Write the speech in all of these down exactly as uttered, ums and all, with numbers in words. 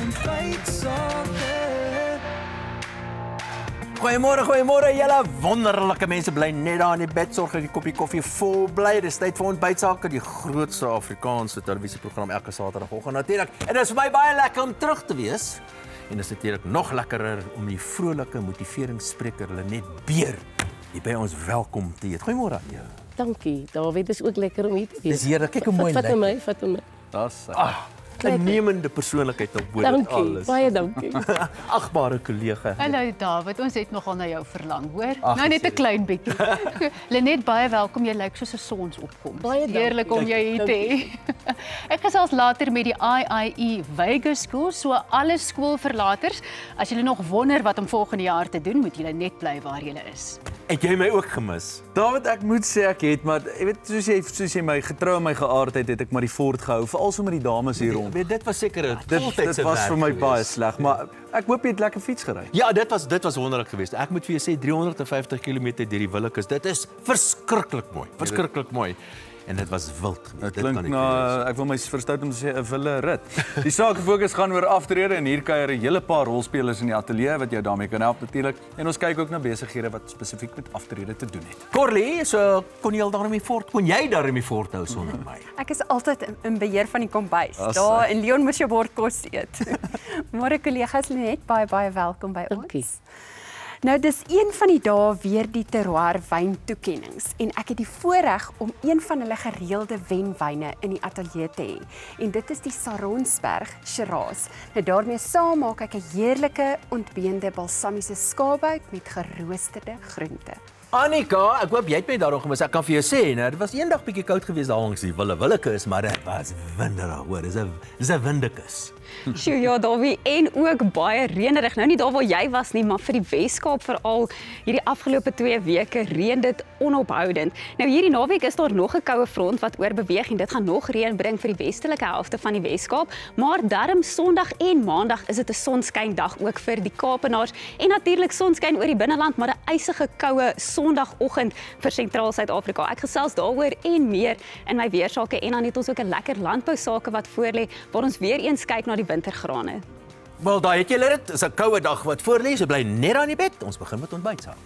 Goeiemôre, goeiemôre julle wonderlike mense, bly net daar in die bed, sorg dat die koppie koffie vol bly. Dis tyd vir Ontbytsake, die grootste Afrikaanse televisieprogram elke Saterdagoggend natuurlik. En dit is vir my baie lekker om terug te wees. En dit is natuurlik nog lekkerer om die vrolike motiveringsspreker Lenet Beer hier by ons welkom te heet. Goeiemôre aan jou. Dankie, David, is ook lekker om hier te wees. Dis heerlik, kyk hoe mooi lyk. Vat my, vat my. Das. Ah, 'n nemende persoonlikheid op bo dit alles. Dankie, baie dankie. Agbare kollega. Hallo David, ons het nogal na jou verlang, hoor? Ach, nou net 'n klein bietjie. Lenet, baie welkom. Jy lyk soos 'n sonsopkoms. Baie dankie. Heerlik om jou hier te hê. Ek gesels later met die I I E Vegas School, so alle skoolverlaters. As julle nog wonder wat om volgende jaar te doen, moet julle net bly waar julle is. Het jy my ook gemis? David, ek moet sê ek het, maar jy weet soos jy soos jy my getrou in my geaardheid het ek maar die fort gehou, veral so met die dames hier rond. Weet, dit was seker 'n Dit, dit was vir my baie sleg, maar ek hoop jy het lekker fiets gery. Ja, dit was dit was wonderlik geweest. Ek moet vir jou sê driehonderd en vyftig kilometer deur die Willekeurs. Dit is verskriklik mooi. Verskriklik mooi. En dit was wild. Dit klink na ek wil my verstout om te sê 'n wille rit. Die saak fokus gaan oor aftrede en hier kuier 'n hele paar rolspelers in die ateljee wat jou daarmee kan help natuurlik. En ons kyk ook na besighede wat spesifiek met aftrede te doen het. Corlie, so kon jy al daarmee voort? Kon jy daarmee voorthou sonder my? Ek is altyd in, in beheer van die kombuis. Daar in Leon moes jy bord kos eet. Môre kollegas, net baie baie welkom by Dankie. ons. Nou dis een van die dae weer die terroir wyn toekennings en ek het die voorreg om een van hulle gereelde wenwyne in die ateljee te hê. En dit is die Saronsberg Shiraz. Nou daarmee saam maak ek 'n heerlike ontbeende balsamiese skaapbout met geroosterde groente. Annika, ek hoop jy het my daarom gemis. Ek kan vir jou sê, nou, dit was eendag bietjie koud geweest daar langs die Wille Willekeurs, maar dit was winderig, hoor. Dis 'n dis 'n windekus. Sjoe, ja, Davie, en ook baie reënerig. Nou nie daar waar jy was nie, maar vir die Weskaap veral hierdie afgelope twee weke reën dit onophoudend. Nou hierdie naweek is daar nog 'n koue front wat oorbeweeg en dit gaan nog reën bring vir die westelike helfte van die Weskaap, maar darm Sondag en Maandag is dit 'n sonskyndag ook vir die Kaapenaars en natuurlik sonskyn oor die binneland, maar 'n ysige koue Sondagoggend vir sentraal Suid-Afrika. Ek gesels daaroor en meer in my weersake en dan het ons ook 'n lekker landbousake wat voorlê waar ons weer eens kyk na die wintergrane. Wel, daai het julle dit. Dis 'n koue dag wat voorlê. So bly net aan die bed. Ons begin met Ontbytsake.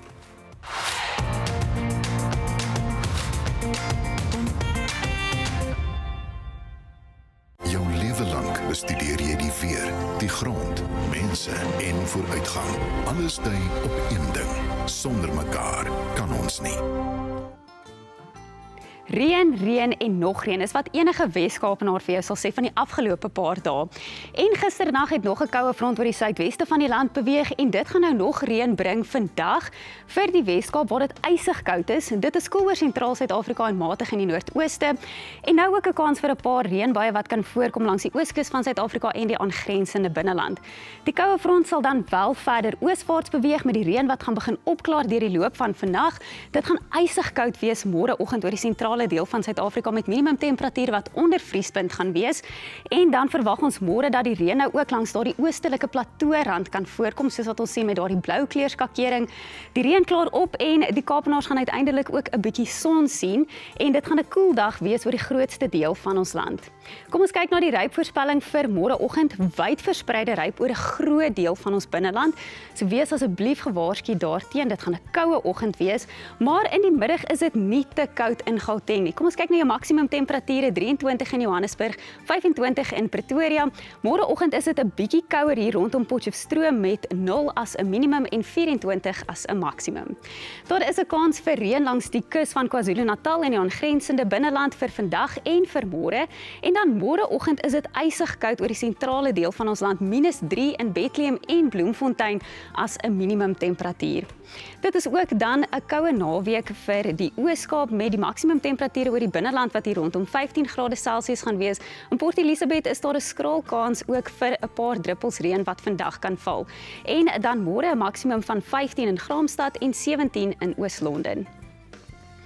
Jou lewe lank bestudeer jy die weer, die grond, mense en vooruitgang. Alles dui op een ding. Sonder mekaar kan ons nie. Reën, reën en nog reën is wat enige Weskaapenaar vir jou sal sê van die afgelope paar dae. En gisternag het nog 'n koue front oor die suidweste van die land beweeg en dit gaan nou nog reën bring vandag vir die Weskaap waar dit ysig koud is. En dit is koel oor sentraal Suid-Afrika en matig in die noordooste. En nou ook 'n kans vir 'n paar reënbuie wat kan voorkom langs die ooskus van Suid-Afrika en die aangrensende binneland. Die koue front sal dan wel verder ooswaarts beweeg met die reën wat gaan begin opklaar deur die loop van vandag. Dit gaan ysig koud wees môreoggend oor die sentrale deel van Suid-Afrika met minimum temperatuur wat onder vriespunt gaan wees. En dan verwag ons môre dat die reën nou ook langs daardie oostelike plateaurand kan voorkom, soos wat ons sien met daardie blou kleurskakering. Die reën klaar op en die Kaapenaars gaan uiteindelik ook 'n bietjie son sien en dit gaan 'n koel dag wees oor die grootste deel van ons land. Kom ons kyk na die rypvoorspelling vir môreoggend. Wyd verspreide ryp oor 'n groot deel van ons binneland. So wees asseblief gewaarsku daarteen. Dit gaan 'n koue oggend wees, maar in die middag is dit nie te koud in Gauteng nie. Kom ons kyk na jou maksimum temperature, drieëntwintig in Johannesburg, vyfentwintig in Pretoria. Môreoggend is dit 'n bietjie kouer hier rondom Potchefstroom met nul as 'n minimum en vyfentwintig as 'n maksimum. Daar is 'n kans vir reën langs die kus van KwaZulu-Natal en die aangrensende binneland vir vandag en vir môre. En dan môreoggend is dit ysig koud oor die sentrale deel van ons land, minus drie in Bethlehem en Bloemfontein as 'n minimum temperatuur. Dit is ook dan 'n koue naweek vir die Ooskaap met die maksimum temperature oor die binneland wat hier rondom vyftien grade Celsius gaan wees. In Port Elizabeth is daar 'n skraal kans ook vir 'n paar druppels reën wat vandag kan val. En dan môre 'n maksimum van vyftien in Graamsstad en sewentien in Oos-London.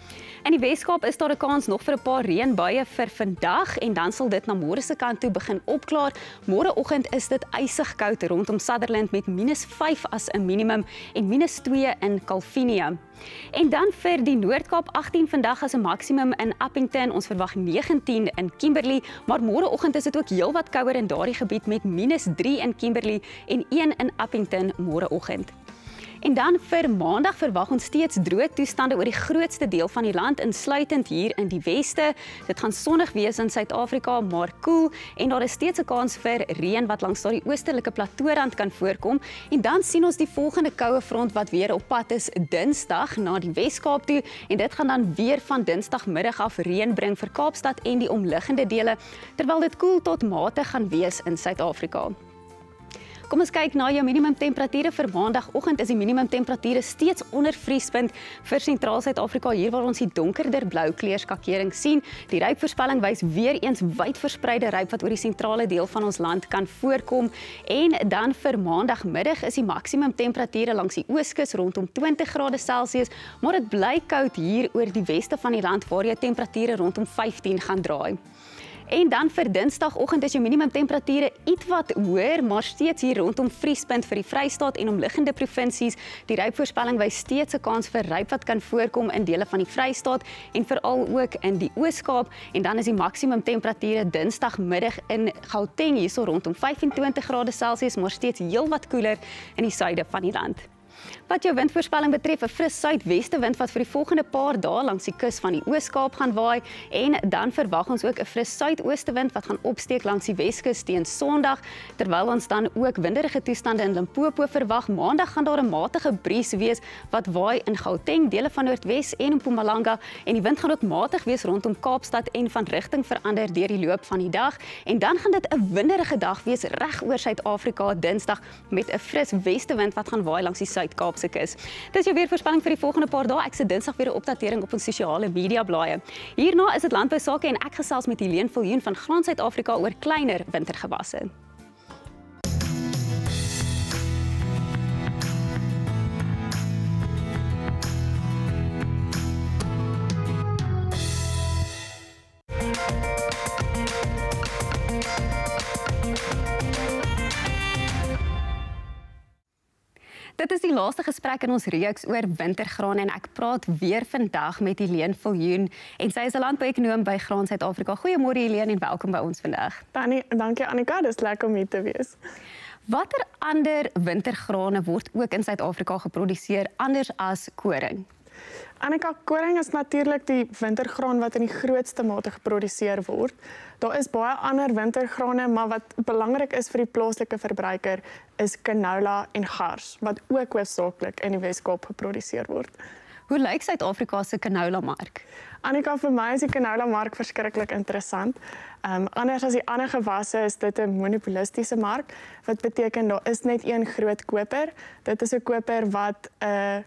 In die Weskaap is daar 'n kans nog vir 'n paar reënbuie vir vandag en dan sal dit na môre se kant toe begin opklaar. Môreoggend is dit ysig koud rondom Sutherland met minus vyf as 'n minimum en minus twee in Calvinia. En dan vir die Noord-Kaap agtien vandag as 'n maksimum in Appington, ons verwag negentien in Kimberley, maar môreoggend is dit ook heelwat kouer in daardie gebied met minus drie in Kimberley en een in Appington môreoggend. En dan vir Maandag verwag ons steeds droë toestande oor die grootste deel van die land, insluitend hier in die weste. Dit gaan sonnig wees in Suid-Afrika, maar koel en daar is steeds 'n kans vir reën wat langs daardie oostelike plateaurand kan voorkom. En dan sien ons die volgende koue front wat weer op pad is Dinsdag na die Weskaap toe en dit gaan dan weer van Dinsdagmiddag af reën bring vir Kaapstad en die omliggende dele, terwyl dit koel tot matig gaan wees in Suid-Afrika. Kom ons kyk na jou minimumtemperature vir Maandagoggend. Is die minimumtemperature steeds onder vriespunt vir sentraal Suid-Afrika, hier waar ons die donkerder blou kleurskakering sien. Die rypvoorspelling wys weer eens wyd verspreide ryp wat oor die sentrale deel van ons land kan voorkom. En dan vir Maandagmiddag is die maksimumtemperature langs die ooskus rondom twintig grade Celsius, maar dit bly koud hier oor die weste van die land waar jou temperature rondom vyftien gaan draai. En dan vir Dinsdagoggend is jou minimumtemperature ietwat hoër, maar steeds hier rondom vriespunt vir die Vrystaat en omliggende provinsies. Die rypvoorspelling wys steeds 'n kans vir ryp wat kan voorkom in dele van die Vrystaat en veral ook in die Oos-Kaap. En dan is die maksimumtemperature Dinsdagmiddag in Gauteng hierso rondom vyfentwintig grade Celsius, maar steeds heelwat koeler in die suide van die land. Wat jou windvoorspelling betref, 'n fris suidwestewind wat vir die volgende paar dae langs die kus van die Oos-Kaap gaan waai en dan verwag ons ook 'n fris suidoostewind wat gaan opsteek langs die Weskus teen Sondag, terwyl ons dan ook winderige toestande in Limpopo verwag. Maandag gaan daar 'n matige bries wees wat waai in Gauteng, dele van Noordwes en Mpumalanga en die wind gaan ook matig wees rondom Kaapstad en van rigting verander deur die loop van die dag en dan gaan dit 'n winderige dag wees reg oor Suid-Afrika Dinsdag met 'n fris westewind wat gaan waai langs die Suid-Kaapse kus. Dis jou weervoorspelling vir die volgende paar dae. Ek sit Dinsdag weer 'n opdatering op ons sosiale media blaaie. Hierna is dit landbou sake en ek gesels met Helene Viljoen van Graan Suid-Afrika oor kleiner wintergewasse. Dit is die laaste gesprek in ons reeks oor wintergraan en ek praat weer vandag met Helene Viljoen en sy is 'n landbouekonoom by Graan Suid-Afrika. Goeiemôre Helene en welkom by ons vandag. Dankie, dankie Annika, dis lekker om hier te wees. Watter ander wintergrane word ook in Suid-Afrika geproduseer anders as koring? Annika, koring is natuurlik die wintergraan wat in die grootste mate geproduseer word. Daar is baie ander wintergrane, maar wat belangrik is vir die plaaslike verbruiker is canola en gars, wat ook hoofsaaklik in die Weskaap geproduseer word. Hoe lyk Suid-Afrika se canola-mark? Annika, vir my is die canola-mark verskriklik interessant. Um, anders as die ander gewasse is dit 'n monopolistiese mark, wat beteken daar is net een groot koper. Dit is 'n koper wat 'n uh,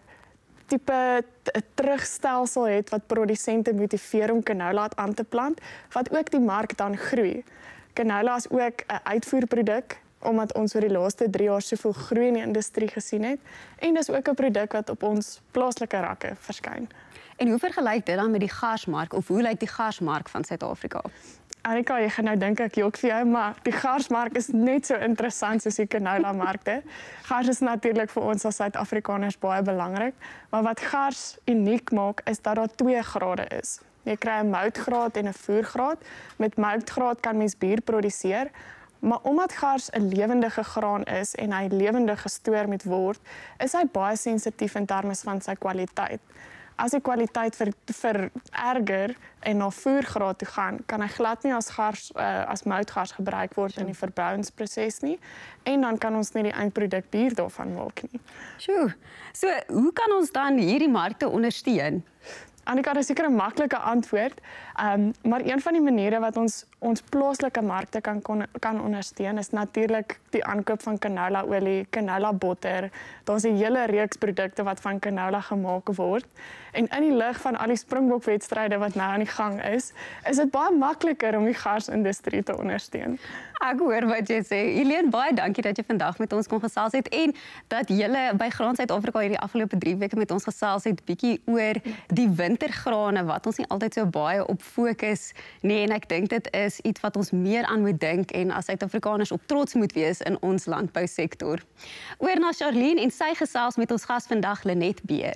tipe terugstelsel het wat produsente motiveer om canola aan te plant, wat ook die mark dan groei. Canola is ook 'n uitvoerproduk, omdat ons oor die laaste drie jaar soveel groei in die industrie gesien het, en dis ook 'n produk wat op ons plaaslike rakke verskyn. En hoe vergelyk dit dan met die garsmark, of hoe lyk die garsmark van Suid-Afrika? Annika, jy gaan nou dink ek jok vir jou, maar die garsmark is net so interessant soos die canola-markte. Gars is natuurlik vir ons as Suid-Afrikaners baie belangrik, maar wat gars uniek maak is dat daar twee grade is. Jy kry 'n moutgraad en 'n voergraad. Met moutgraad kan mens bier produseer, maar omdat gars 'n lewendige graan is en hy lewendig gestoor moet word, is hy baie sensitief in terme van sy kwaliteit. As die kwaliteit ver, vererger en na voergraad toe gaan, kan hy glad nie as gars, uh, as moutgars gebruik word in die verbouingsproses nie, en dan kan ons nie die eindproduk bier daarvan maak nie. Sjoe, so hoe kan ons dan hierdie markte ondersteun? Annika, dis seker 'n maklike antwoord, um, maar een van die maniere wat ons ons plaaslike markte kan kan ondersteun is natuurlik die aankoop van canola olie, canola botter. Daar's 'n hele reeks produkte wat van canola gemaak word. En in die lig van al die Springbok-wedstryde wat nou aan die gang is, is dit baie makliker om die garsindustrie te ondersteun. Ek hoor wat jy sê. Eileen, baie dankie dat jy vandag met ons kon gesels het en dat julle by Graan Suid-Afrika hierdie afgelope drie weke met ons gesels het bietjie oor die wintergrane wat ons nie altyd so baie op fokus nie, en ek dink dit is iets wat ons meer aan moet dink en as Suid-Afrikaners op trots moet wees in ons landbousektor. Oor na Charlene en sy gesels met ons gas vandag, Lenet Beer.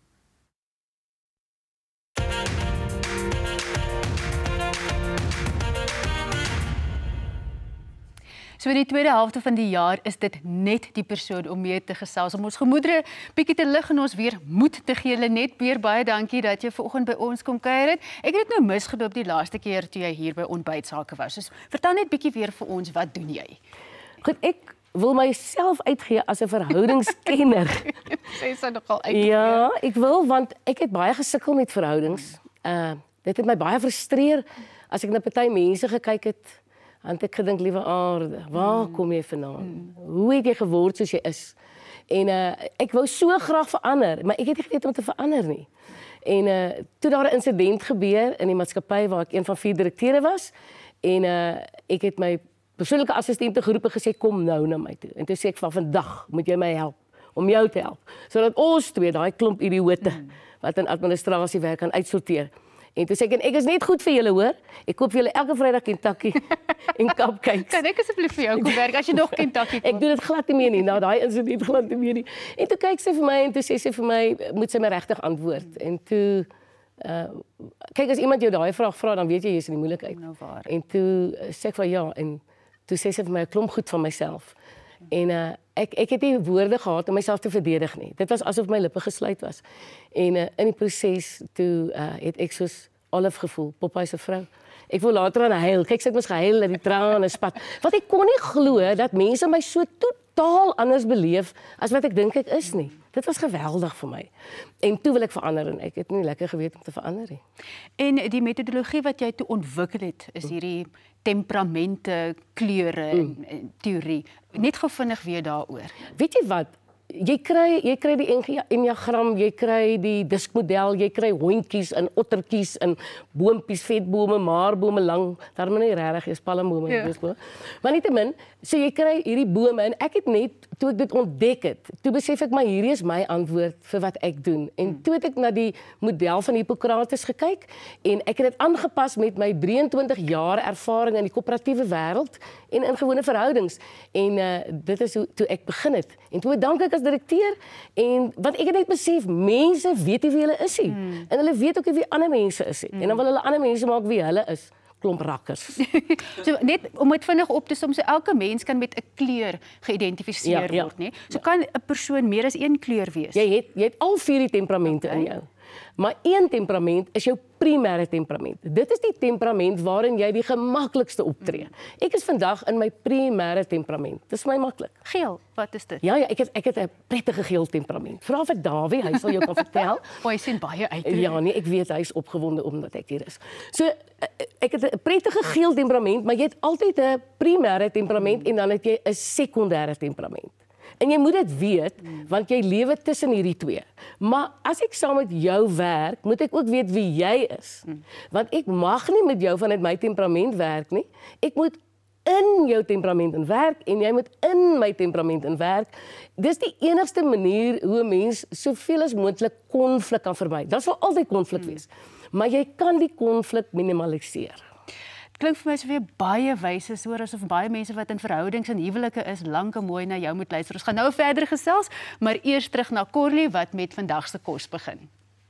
So in die tweede helfte van die jaar is dit net die persoon om mee te gesels, om ons gemoedere bietjie te lig en ons weer moed te gee. Lenet Beer, baie dankie dat jy vanoggend by ons kom kuier het. Ek het dit nou misgeloop die laaste keer toe jy hier by Ontbytsake was. So vertel net bietjie weer vir ons, wat doen jy? Goed, ek wil myself uitgee as 'n verhoudingskenner. Sê sy nogal uit. Ja, ek wil, want ek het baie gesukkel met verhoudings. Uh, dit het my baie frustreer as ek na party mense gekyk het. Want ek gedink, liewe aarde, waar kom jy vandaan? Hoe het jy geword soos jy is? En uh, ek wou so graag verander, maar ek het nie geweet om te verander nie. En uh, toe daar 'n insident gebeur in die maatskappy waar ek een van vier direkteure was, en uh, ek het my persoonlike assistente geroep en gesê, kom nou na my toe. En toe sê ek, van vandag moet jy my help, om jou te help, sodat ons twee, daai klomp idioote, wat in administrasie werk, kan uitsorteer. En toe sê ek, en ek is net goed vir julle, hoor. Ek koop vir julle elke Vrydag Kentucky en cupcakes. Kan ek asseblief vir jou kom werk as jy nog Kentucky koop? Ek doen dit glad nie meer nie. Nou daai insident glad nie meer nie. En toe kyk sy vir my en toe sê sy vir my, moet sy my regtig antwoord. En toe uh kyk, as iemand jou daai vraag vra, dan weet jy jy is in die moeilikheid. Nou waar. En toe sê ek van ja, en toe sê sy vir my 'n klomp goed van myself. En uh ek ek het nie woorde gehad om myself te verdedig nie. Dit was asof my lippe gesluit was. En uh, in die proses toe uh, het ek soos Olive gevoel, Popeye se vrou. Ek wou later aan huil. Kyk, sy het mos gehuil dat die trane spat. Want ek kon nie glo dat mense my so totaal anders beleef as wat ek dink ek is nie. Dit was geweldig vir my. En toe wil ek verander en ek het nie lekker geweet om te verander nie. En die metodologie wat jy toe ontwikkel het, is hierdie temperamente, kleure en, en teorie. Net gou vinnig weer daaroor. Weet jy wat? Jy kry jy kry die enneagram, jy kry die diskmodel, jy kry hondjies en ottertjies en boompies, vetbome, maarbome, lang, daar moet nie regtig is palmbome Ja. dis bo. Maar nietemin, so jy kry hierdie bome en ek het net toe ek dit ontdek het, toe besef ek maar hierdie is my antwoord vir wat ek doen. En toe het ek na die model van Hippokrates gekyk en ek het dit aangepas met my drieëntwintig jaar ervaring in die koöperatiewe wêreld en in gewone verhoudings. En uh, dit is hoe toe ek begin het. En toe bedank ek as direkteur en want ek het net besef mense weet nie wie hulle is nie. Mm. En hulle weet ook nie wie ander mense is nie. Mm. En dan wil hulle ander mense maak wie hulle is. Klomp rakkers. So net om dit vinnig op te som, so elke mens kan met 'n kleur geïdentifiseer Ja, ja. word, nê? So kan 'n persoon meer as een kleur wees. Jy het jy het al vier die temperamente Okay. in jou. Maar een temperament is jou primêre temperament. Dit is die temperament waarin jy die gemaklikste optree. Ek is vandag in my primêre temperament. Dis vir my maklik. Geel, wat is dit? Ja ja, ek het ek het 'n prettige geel temperament. Vra vir Dawie, hy sal jou kan vertel. O, hy sien baie uit. Ja, nee, ek weet hy is opgewonde omdat ek hier is. So ek het 'n prettige geel temperament, maar jy het altyd 'n primêre temperament en dan het jy 'n sekondêre temperament. En jy moet dit weet, want jy lewe tussen hierdie twee. Maar as ek saam met jou werk, moet ek ook weet wie jy is. Want ek mag nie met jou vanuit my temperament werk nie. Ek moet in jou temperament in werk en jy moet in my temperament in werk. Dis die enigste manier hoe 'n mens soveel as moontlik konflik kan vermy. Daar sal altyd konflik wees, maar jy kan die konflik minimaliseer. Klink vir my asof jy baie wyse hoor, asof baie mense wat in verhoudings en huwelike is, lank en mooi na jou moet luister. Ons gaan nou verder gesels, maar eers terug na Corlie wat met vandag se kos begin.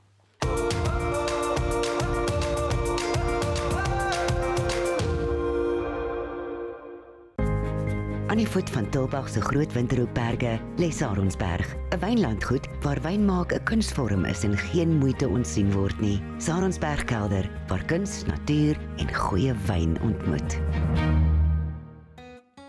Aan die voet van Tulbagh se groot winterhoekberge lê Saronsberg, 'n wynlandgoed waar wynmaak 'n kunsvorm is en geen moeite ontsien word nie. Saronsbergkelder, waar kuns, natuur en goeie wyn ontmoet.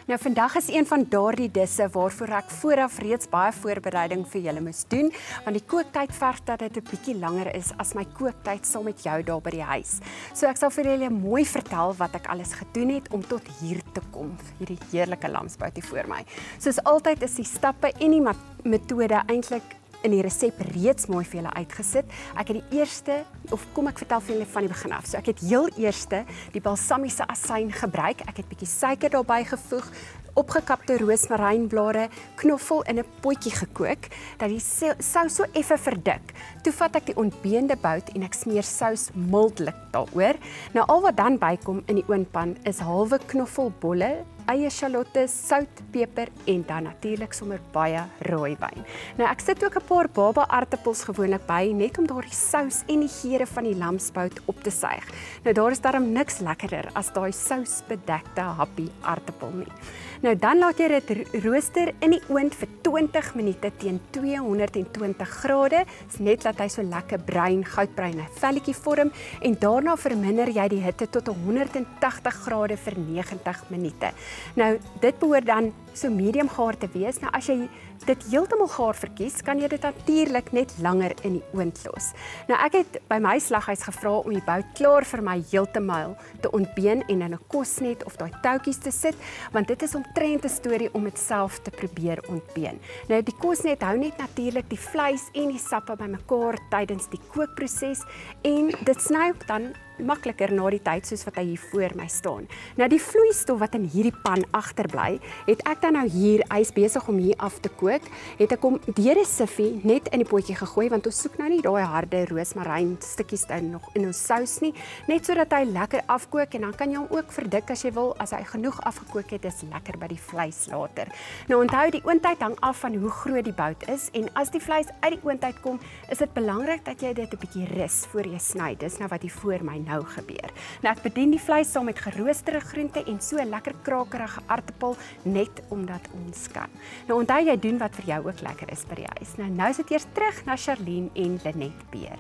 Nou vandag is een van daardie disse waarvoor ek vooraf reeds baie voorbereiding vir julle moes doen, want die kooktyd verg dat dit 'n bietjie langer is as my kooktyd saam met jou daar by die huis. So ek sal vir julle mooi vertel wat ek alles gedoen het om tot hier te kom, hierdie heerlike lamsbout hier voor my. Soos altyd is die stappe en die metode eintlik in die resep reeds mooi vir julle uitgesit. Ek het die eerste, of kom ek vertel vir julle van die begin af. So ek het heel eerste die balsamiese asyn gebruik. Ek het bietjie suiker daarbey gevoeg, opgekapte roosmarijnblare, knoffel in 'n potjie gekook, dat die sous so effe verdik. Toe vat ek die ontbeende bout en ek smeer sous mildelik daaroor. Nou al wat dan bykom in die oonpan is halwe knoffelbolle, eie sjalotte, sout, peper en dan natuurlik sommer baie rooiwyn. Nou ek sit ook 'n paar baba aartappels gewoonlik by, net om daardie sous en die geure van die lamsbout op te suig. Nou daar is darm niks lekkerder as daai sousbedekte happie aartappel nie. Nou dan laat jy dit rooster in die oond vir twintig minute teen tweehonderdtwintig grade, is net dat hy so lekker bruin, goudbruin velletjie vorm en daarna verminder jy die hitte tot honderdtagtig grade vir negentig minute. Nou dit behoort dan so medium gaar te wees. Nou as jy dit heeltemal gaar verkies, kan jy dit natuurlik net langer in die oond los. Nou ek het by my slaghuis gevra om die bout klaar vir my heeltemal te ontbeen en in 'n kosnet of daai toutjies te sit, want dit is omtrent 'n storie om dit self te probeer ontbeen. Nou die kosnet hou net natuurlik die vleis en die sappe bymekaar tydens die kookproses en dit sny ook dan makliker na die tyd soos wat hy hier voor my staan. Nou die vloeistof wat in hierdie pan agterbly, het ek dan nou hier, hy is besig om hier af te kook, het ek hom deur 'n siffie net in die potjie gegooi, want ons soek nou nie daai harde roosmaryn stukkies dan nog in ons sous nie, net sodat hy lekker afkook en dan kan jy hom ook verdik as jy wil, as hy genoeg afgekook het, is lekker by die vleis later. Nou onthou die oondtyd hang af van hoe groot die bout is en as die vleis uit die oondtyd kom, is dit belangrik dat jy dit 'n bietjie rus voor jy sny. Dis nou wat hier voor my nou gebeur. Nou ek bedien die vleis saam met geroosterde groente en so 'n lekker krakerige aartappel net omdat ons kan. Nou onthou jy doen wat vir jou ook lekker is by die huis. Nou nou is dit eers terug na Charlene en Lenet Beer.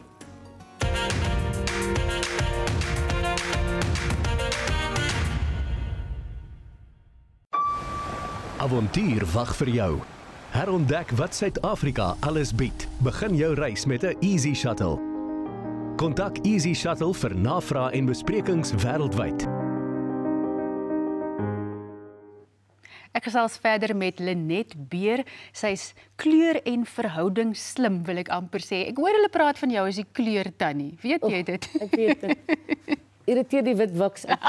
Avontuur wag vir jou. Herontdek wat Suid-Afrika alles bied. Begin jou reis met 'n Easy Shuttle. Kontak Easy Shuttle vir navrae en besprekings wêreldwyd. Ek gesels verder met Lenet Beer. Sy's kleur en verhouding slim, wil ek amper sê. Ek hoor hulle praat van jou as die kleur tannie. Weet jy dit? Oh, ek weet dit. Irriteer die wit wiks uit.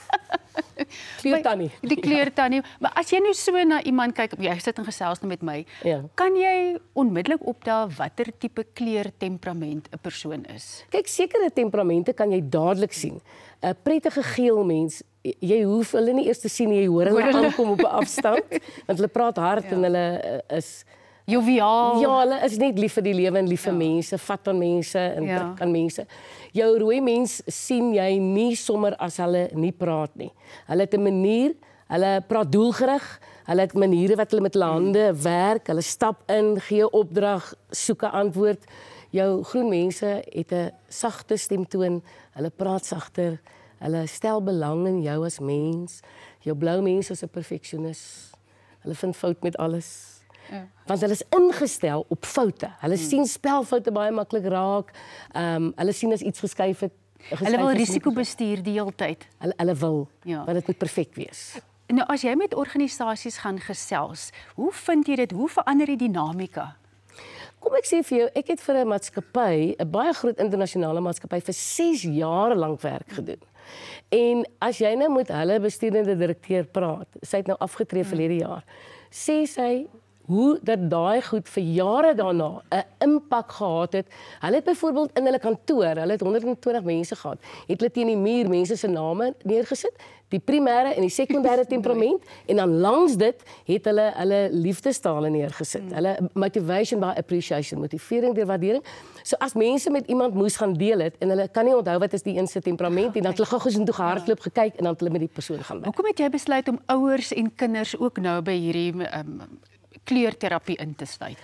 Kleur tannie. Die kleur tannie. Maar as jy nou so na iemand kyk, jy sit en gesels nou met my, ja. Kan jy onmiddellik optel watter tipe kleurtemperament 'n persoon is? Kyk, sekere temperamente kan jy dadelik sien. 'n Prettige geel mens, jy hoef hulle nie eers te sien nie, jy hoor hulle aankom op 'n afstand, want hulle praat hard ja. en hulle is joviaal. Ja, hulle is net lief vir die lewe en lief vir ja. mense, vat aan mense en ja. druk aan mense. Jou rooi mens sien jy nie sommer as hulle nie praat nie. Hulle het 'n manier, hulle praat doelgerig, hulle het maniere wat hulle met hulle hande werk, hulle stap in, gee opdrag, soek 'n antwoord. Jou groen mense het 'n sagte stemtoon, hulle praat sagter, hulle stel belang in jou as mens. Jou blou mense is 'n perfeksionis. Hulle vind fout met alles. Ja. Want hulle is ingestel op foute. Hulle hmm. sien spelfoute baie maklik raak. Ehm um, hulle sien as iets geskuif het. Hulle wil risiko bestuur die hele tyd. Hulle hulle wil, ja. want dit moet perfek wees. Nou as jy met organisasies gaan gesels, hoe vind jy dit? Hoe verander die dinamika? Kom ek sê vir jou, ek het vir 'n maatskappy, 'n baie groot internasionale maatskappy vir ses jaar lank werk gedoen. En as jy nou met hulle bestuurende direkteur praat, sy het nou afgetree hmm. verlede jaar, sê sy hoe dat daai goed vir jare daarna 'n impak gehad het. Hulle het byvoorbeeld in hulle kantoor, hulle het honderd en twintig mense gehad, het hulle teen die muur mense se name neergesit, die primêre en die sekondêre temperament en dan langs dit het hulle hulle liefdestale neergesit. Hmm. Hulle motivation by appreciation, motivering deur waardering. So as mense met iemand moes gaan deel het en hulle kan nie onthou wat is die een se temperament en dan het hulle gou-gou so toe gehardloop gekyk en dan het hulle met die persoon gaan bid. Hoekom het jy besluit om ouers en kinders ook nou by hierdie um, kleurterapie in te sluit?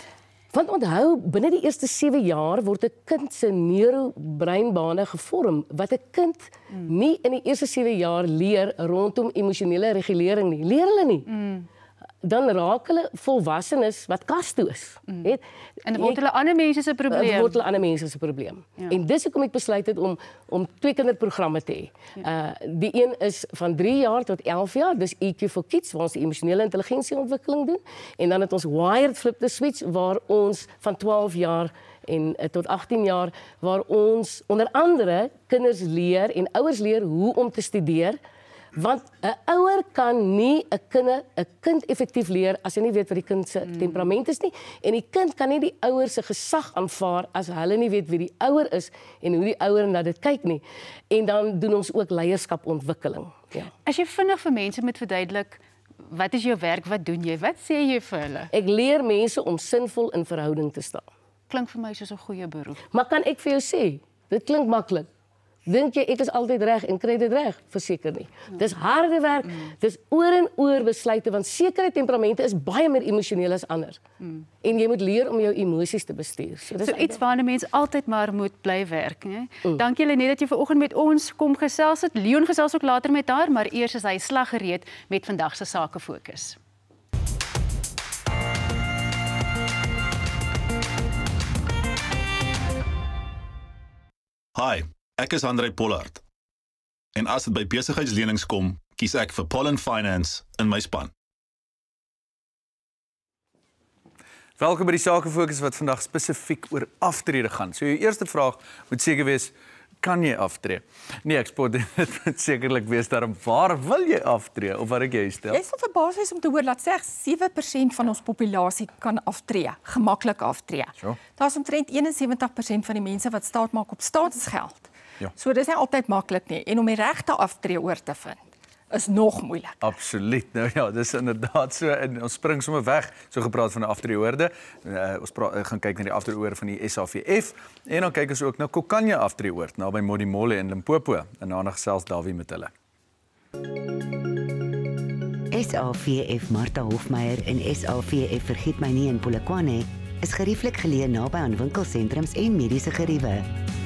Want onthou, binne die eerste sewe jaar word 'n kind se neurobreinbane gevorm wat 'n kind mm. nie in die eerste sewe jaar leer rondom emosionele regulering nie. Leer hulle nie. Mm. Dan raak hulle volwassenes wat kas toe is. Mm. Het, en dan word hulle ander mense se probleem. word hulle ander mense se probleem. Ja. En dis hoekom ek besluit het om om twee kinderprogramme te hê. Ja. Uh die een is van drie jaar tot elf jaar, dis E Q for Kids waar ons die emosionele intelligensieontwikkeling doen, en dan het ons Wired Flip the Switch waar ons van twaalf jaar en uh, tot agttien jaar waar ons onder andere kinders leer en ouers leer hoe om te studeer. Want 'n ouer kan nie 'n kind 'n kind effektief leer as hy nie weet wat die kind se mm. temperament is nie, en die kind kan nie die ouer se gesag aanvaar as hulle nie weet wie die ouer is en hoe die ouer na dit kyk nie. En dan doen ons ook leierskapontwikkeling. Ja. As jy vinnig vir mense moet verduidelik, wat is jou werk, wat doen jy? Wat sê jy vir hulle? Ek leer mense om sinvol in verhouding te staan. Klink vir my soos 'n goeie beroep. Maar kan ek vir jou sê, dit klink maklik. Dink jy ek is altyd reg en kry dit reg? Verseker nie. Dis harde werk, mm. dis oor en oor besluite, want sekere temperamente is baie meer emosioneel as ander. Mm. En jy moet leer om jou emosies te bestuur. So dis so iets waarna mense altyd maar moet bly werk, né? Mm. Dankie Lenet dat jy vanoggend met ons kom gesels het. Leon gesels ook later met haar, maar eers is hy slaggereed met vandag se sake fokus. Hi. Ek is André Pollard. En as dit by besigheidslenings kom, kies ek vir Pollen Finance in my span. Welkom by die Sake Fokus wat vandag spesifiek oor aftrede gaan. So jou eerste vraag moet seker wees, kan jy aftree? Nee, ek spot dit moet sekerlik wees daarom, waar wil jy aftree of wat ek jy stel? Jy sal verbaas wees om te hoor dat slegs sewe persent van ons populasie kan aftree, gemaklik aftree. So. Daar's omtrent eenensewentig persent van die mense wat staat maak op staatsgeld. Ja. So dis nie altyd maklik nie, en om die regte aftree oor te vind is nog moeilik. Absoluut. Nou ja, dis inderdaad so, en ons spring sommer weg, so gepraat van 'n aftreeoorde. Uh, ons praat, gaan kyk na die aftreeoorde van die S A V F, en dan kyk ons ook na Kokanje aftreeoord, naby Modimolle in Limpopo, en daarna gesels Dawie met hulle. S A V F Martha Hofmeyer en S A V F Vergiet My Nie in Polokwane is gerieflik geleë naby aan winkelsentrums en mediese geriewe.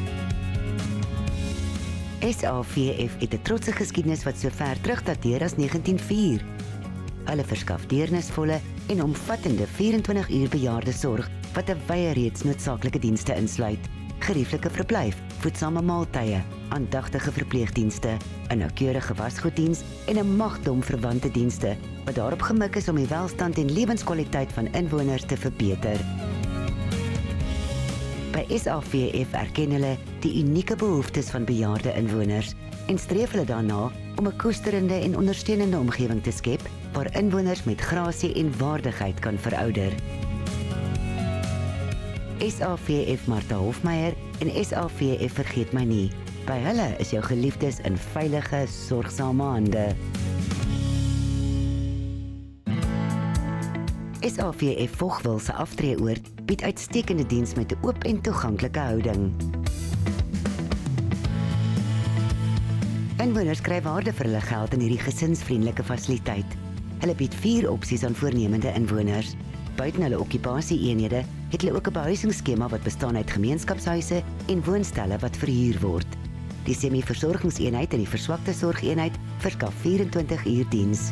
S A V F het 'n trotse geskiedenis wat so ver terugdateer as negentien null vier. Hulle verskaf deernisvolle en omvattende vyf-en-twintig uur bejaardesorg wat 'n wye reeks noodsaaklike dienste insluit: gerieflike verblyf, voedsame maaltye, aandagtige verpleegdienste, 'n noukeurige wasgoeddiens en 'n magdom verwante dienste wat daarop gemik is om die welstand en lewenskwaliteit van inwoners te verbeter. By S A V F erken hulle die unieke behoeftes van bejaarde inwoners en streef hulle daarna om 'n koesterende en ondersteunende omgewing te skep waar inwoners met grasie en waardigheid kan verouder. S A V F Martha Hofmeyer en S A V F Vergeet My Nie. By hulle is jou geliefdes in veilige, sorgsame hande. S A V F Vogwel se aftreeoord bied uitstekende diens met 'n oop en toeganklike houding. Inwoners kry waarde vir hulle geld in hierdie gesinsvriendelike fasiliteit. Hulle bied vier opsies aan voornemende inwoners. Buiten hulle okkupasieeenhede het hulle ook 'n behuisingsskema wat bestaan uit gemeenskapshuise en woonstelle wat verhuur word. Die semi-versorgingseenheid en die verswakte sorgeenheid verskaf vyf-en-twintig uur diens.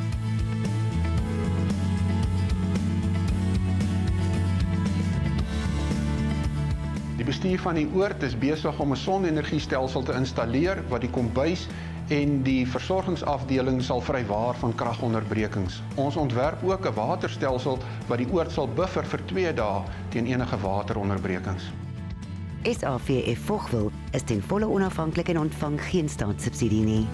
Die bestuur van die oord is besig om 'n sonne-energiestelsel te installeer wat die kombuis en die versorgingsafdeling sal vrywaar van kragonderbrekings. Ons ontwerp ook 'n waterstelsel wat die oord sal buffer vir twee dae teen enige wateronderbrekings. S A V F Vogwel is ten volle onafhanklik en ontvang geen staatssubsidie nie.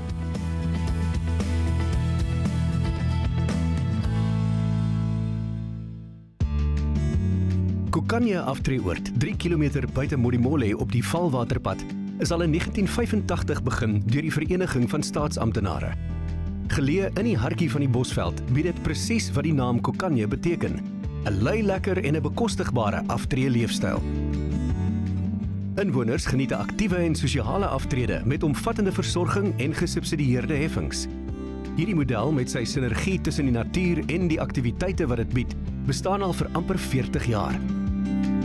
Kokanje aftreeoord, drie kilometer buite Modimolle op die Valwaterpad, is al in negentien vyfentagtig begin deur die Vereniging van Staatsamptenare. Geleë in die hartjie van die Bosveld, bied dit presies wat die naam Kokanje beteken: 'n lui lekker en 'n bekostigbare aftreeleefstyl. Inwoners geniet 'n aktiewe en sosiale aftrede met omvattende versorging en gesubsidieerde heffings. Hierdie model met sy sinergie tussen die natuur en die aktiwiteite wat dit bied, bestaan al vir amper veertig jaar.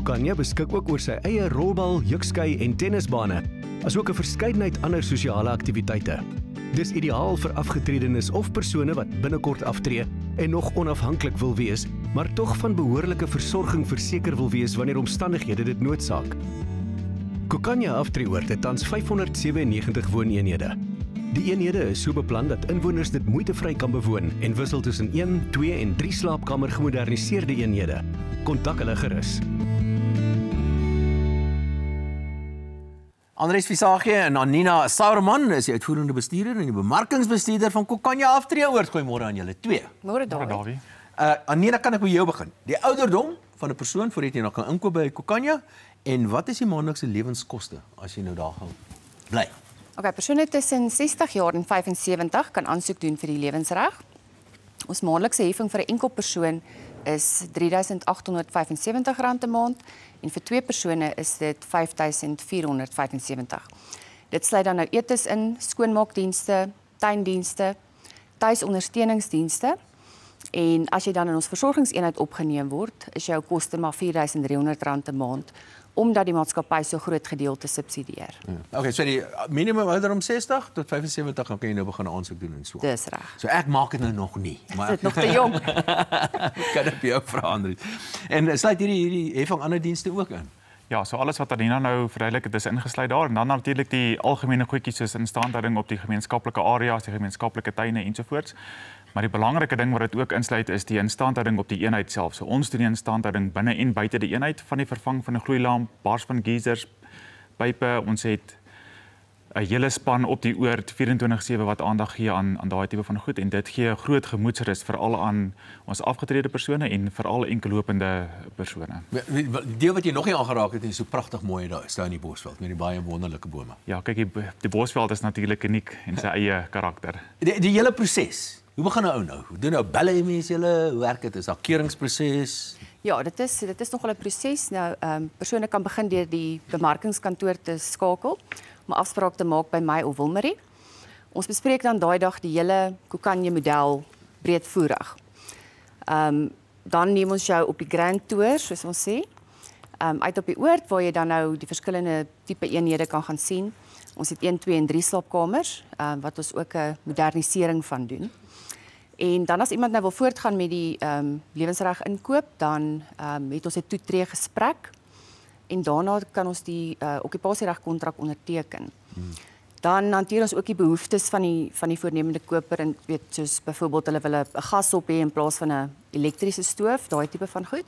Kukanya beskik ook oor sy eie rolbal, jukskei en tennisbane, asook 'n verskeidenheid ander sosiale aktiwiteite. Dis ideaal vir afgetredenes of persone wat binnekort aftree en nog onafhanklik wil wees, maar tog van behoorlike versorging verseker wil wees wanneer omstandighede dit noodsaak. Kukanya Aftreeoord het tans vyfhonderdsewennegentig wooneenhede. Die eenhede is so beplan dat inwoners dit moeitevry kan bewoon en wissel tussen een, twee en drie slaapkamer gemoderniseerde eenhede. Kontak hulle gerus. Andries Visagie en Anina Sauerman is die uitvoerende bestuurder en die bemarkingsbestuurder van Kukanya Aftreeoord. Goeiemôre aan julle twee. Môre Dawie. Uh, Anina, kan ek by jou begin? Die ouderdom van 'n persoon voordat jy nog kan inkoop by Kukanya en wat is die maandelikse lewenskoste as jy nou daar gaan bly? Okay, persone tussen sestig jaar en vyf en sewentig kan aansoek doen vir die lewensreg. Ons maandelikse heffing vir 'n enkel persoon is drie duisend agt honderd vyf en sewentig rand 'n maand en vir twee persone is dit vyf duisend vier honderd vyf en sewentig. Dit sluit dan nou etes in, skoonmaakdienste, tuindienste, tuisondersteuningsdienste en as jy dan in ons versorgingseenheid opgeneem word, is jou koste maar vier duisend drie honderd rand 'n maand omdat die maatskappy so groot gedeelte subsidieer. Ja. Okay, so die minimum ouderdom sestig tot vyf en sewentig dan kan jy nou begin aansoek doen en so. Dis reg. So ek maak dit nou nog nie, maar dit nog te jong. Kan dit by jou vra Andries. En sluit hierdie hierdie heffing ander dienste ook in? Ja, so alles wat Adina nou verduidelik het is ingesluit daar en dan natuurlik die algemene goedjies soos instandhouding op die gemeenskaplike areas, die gemeenskaplike tuine ensovoorts. Maar die belangrike ding wat dit ook insluit is die instandhouding op die eenheid self. So ons doen die instandhouding binne en buite die eenheid van die vervang van 'n gloeilamp, bars van geysers, pype. Ons het 'n hele span op die oord vierentwintig sewe wat aandag gee aan aan daai tipe van goed en dit gee groot gemoedsrus veral aan ons afgetrede persone en veral enkellopende persone. Die deel wat jy nog nie aangeraak het is so pragtig mooi daar is daar in die Bosveld met die baie wonderlike bome. Ja, kyk die, die Bosveld is natuurlik uniek en sy eie karakter. Die, die hele proses. Hoe begin 'n ou nou? Hoe doen nou belle mense julle? Hoe werk dit? Is daar keuringsproses? Ja, dit is dit is nogal 'n proses. Nou, ehm um, persone kan begin deur die bemarkingskantoor te skakel om 'n afspraak te maak by my of Wilmarie. Ons bespreek dan daai dag die hele Kukanya model breedvoerig. Ehm um, dan neem ons jou op die Grand Tour, soos ons sê. Ehm um, uit op die oord waar jy dan nou die verskillende tipe eenhede kan gaan sien. Ons het een, twee en drie slaapkamers, ehm um, wat ons ook 'n modernisering van doen. En dan as iemand nou wil voortgaan met die ehm um, lewensreg inkoop, dan ehm um, het ons 'n toetree gesprek en daarna kan ons die uh, okkupasiereg kontrak onderteken. Hmm. Dan hanteer ons ook die behoeftes van die van die voornemende koper en weet soos byvoorbeeld hulle wil 'n gashop hê in plaas van 'n elektriese stoof, daai tipe van goed.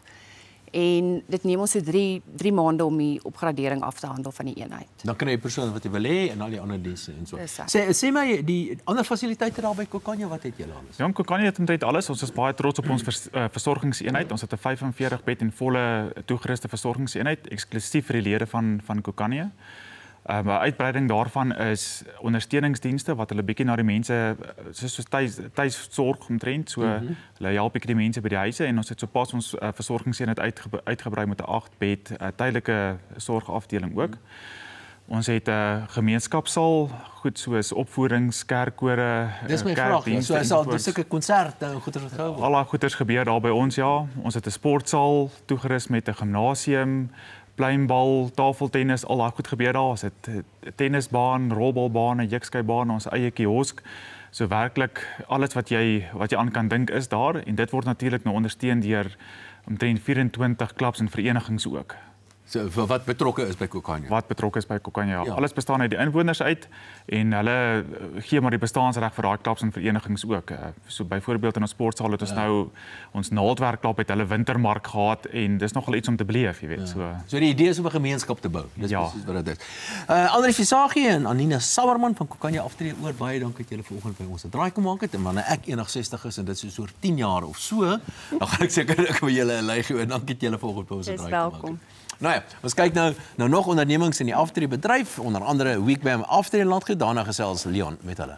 En dit neem ons so drie drie maande om die opgradering af te handel van die eenheid. Dan kan jy persoon wat jy wil hê en al die ander dienste en so. Sê sê my die ander fasiliteite daar by Kukanya, wat het julle alles? Ja, Kukanya het omtrent alles. Ons is baie trots op ons vers, uh, versorgingseenheid. Ons het 'n vyfenveertig bed en volle toegeruste versorgingseenheid eksklusief vir die lede van van Kukanya. 'n um, Uitbreiding daarvan is ondersteuningsdienste wat hulle bietjie na die mense soos soos tuis tuisorg omtrent, so mm -hmm. hulle help bietjie die mense by die huise en ons het sopas ons uh, versorgingseenheid uitge, uitgebrei met 'n agt bed uh, tydelike sorgafdeling ook. Mm -hmm. Ons het 'n uh, gemeenskapsaal, goed soos opvoedings, kerkkore, Dis my vraag, ja. So is al dis sulke konserte en goeders wat gehou word. Al daai goeders gebeur daar by ons, ja. Ons het 'n sportsaal toegerus met 'n gimnasium, pleinbal, tafeltennis, al daai goed gebeur daar. Ons het 'n tennisbaan, rolbalbaan, 'n jukskybaan, ons eie kiosk. So werklik alles wat jy wat jy aan kan dink is daar en dit word natuurlik nou ondersteun deur omtrent vyerentwintig klubs en verenigings ook. So wat betrokke is by Kukanya. Wat betrokke is by Kukanya. Ja. Alles bestaan uit die inwoners uit en hulle gee maar die bestaansreg vir daai klubs en verenigings ook. So byvoorbeeld in ons sportsaal het ons ja. nou ons naaldwerkklub het hulle wintermark gehad en dis nogal iets om te beleef, jy weet. Ja. So So die idee is om 'n gemeenskap te bou. Dis ja. presies wat dit is. Uh Andries Visagie en Anina Sauerman van Kukanya Aftreeoord, baie dankie dat julle vanoggend by ons 'n draai kom maak het en wanneer ek eenentig sestig is en dit is so oor tien jaar of so, dan gaan ek seker ek vir julle 'n lygie en dankie dat julle vanoggend by ons 'n draai kom maak. Dis welkom. Nou ja, ons kyk nou nou nog ondernemings in die aftreebedryf, onder andere Weekbam Aftreelandgoed, daarna gesels Leon met hulle.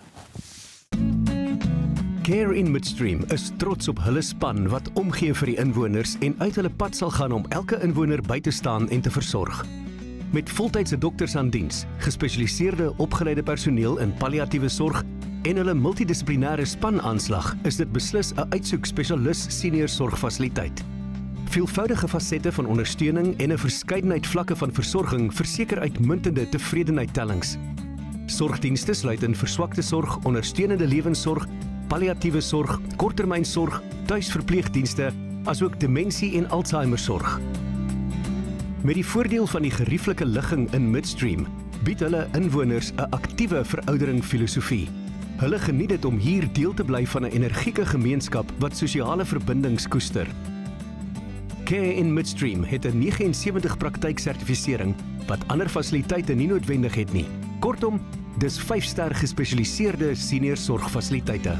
Care in Midstream is trots op hulle span wat omgee vir die inwoners en uit hulle pad sal gaan om elke inwoner by te staan en te versorg. Met voltydse dokters aan diens, gespesialiseerde opgeleide personeel in palliatiewe sorg en hulle multidissiplinêre spanaanslag, is dit beslis 'n uitsoek spesialis senior sorgfasiliteit. Veelvoudige fasette van ondersteuning en 'n verskeidenheid vlakke van versorging verseker uitmuntende tevredenheidtellings. Sorgdienste sluit in verswakte sorg, ondersteunende lewensorg, palliatiewe sorg, korttermynsorg, tuisverpleegdienste, asook demensie en Alzheimersorg. Met die voordeel van die gerieflike ligging in Midstream, bied hulle inwoners 'n aktiewe veroudering filosofie. Hulle geniet dit om hier deel te bly van 'n energieke gemeenskap wat sosiale verbindings koester. Care in Midstream het 'n nege en sewentig praktyksertifisering wat ander fasiliteite nie noodwendig het nie. Kortom, dis vyf-ster gespesialiseerde senior sorgfasiliteite.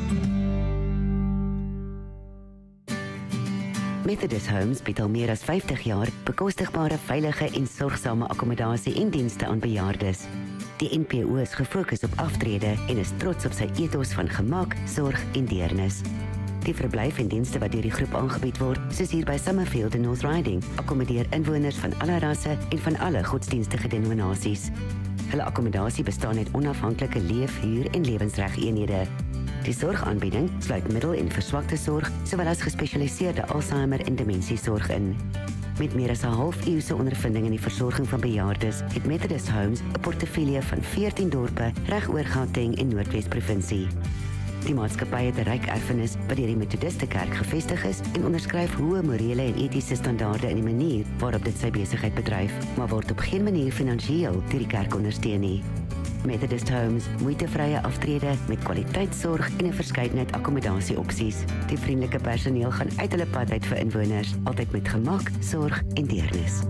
Methodist Homes bied al meer as vyftig jaar bekostigbare, veilige en sorgsame akkommodasie en dienste aan bejaardes. Die N P O is gefokus op aftrede en is trots op sy ethos van gemak, sorg en deernis. Die verblyf en dienste wat deur die groep aangebied word, soos hier by Summerfield in North Riding, akkommodeer inwoners van alle rasse en van alle godsdienstige denominasies. Hulle akkommodasie bestaan uit onafhanklike leef-, huur- en lewensregeenhede. Die sorgaanbieding sluit middel- en verswakte sorg, sowel as gespesialiseerde Alzheimer en demensie-sorg in. Met meer as 'n half-eeuse ondervinding in die versorging van bejaardes, het Methodist Homes 'n portefeulje van veertien dorpe reg oor Gauteng en Noordwes-provinsie. Die maatskappy het 'n ryk erfenis wat deur die Methodiste Kerk gevestig is en onderskryf hoë morele en etiese standaarde in die manier waarop dit sy besigheid bedryf, maar word op geen manier finansiëel deur die kerk ondersteun nie. Methodist Homes, moeitevrye aftrede met kwaliteitsorg en 'n verskeidenheid akkommodasieopsies. Die vriendelike personeel gaan uit hulle pad uit vir inwoners, altyd met gemak, sorg en deernis.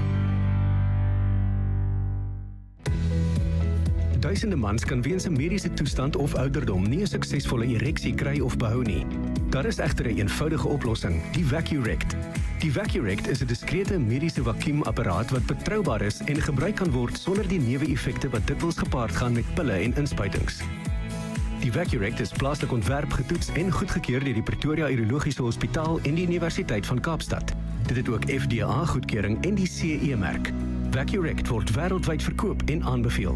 Duisende mans kan weens 'n mediese toestand of ouderdom nie 'n suksesvolle ereksie kry of behou nie. Daar is egter 'n eenvoudige oplossing, die Vacurect. Die Vacurect is 'n diskrete mediese vakuumapparaat wat betroubaar is en gebruik kan word sonder die neeweffekte wat dikwels gepaard gaan met pille en inspuitings. Die Vacurect is plaaslik ontwerp, getoets en goedgekeur deur die Pretoria Urologiese Hospitaal en die Universiteit van Kaapstad. Dit het ook F D A-goedkeuring en die C E-merk. Vacurect word wêreldwyd verkoop en aanbeveel.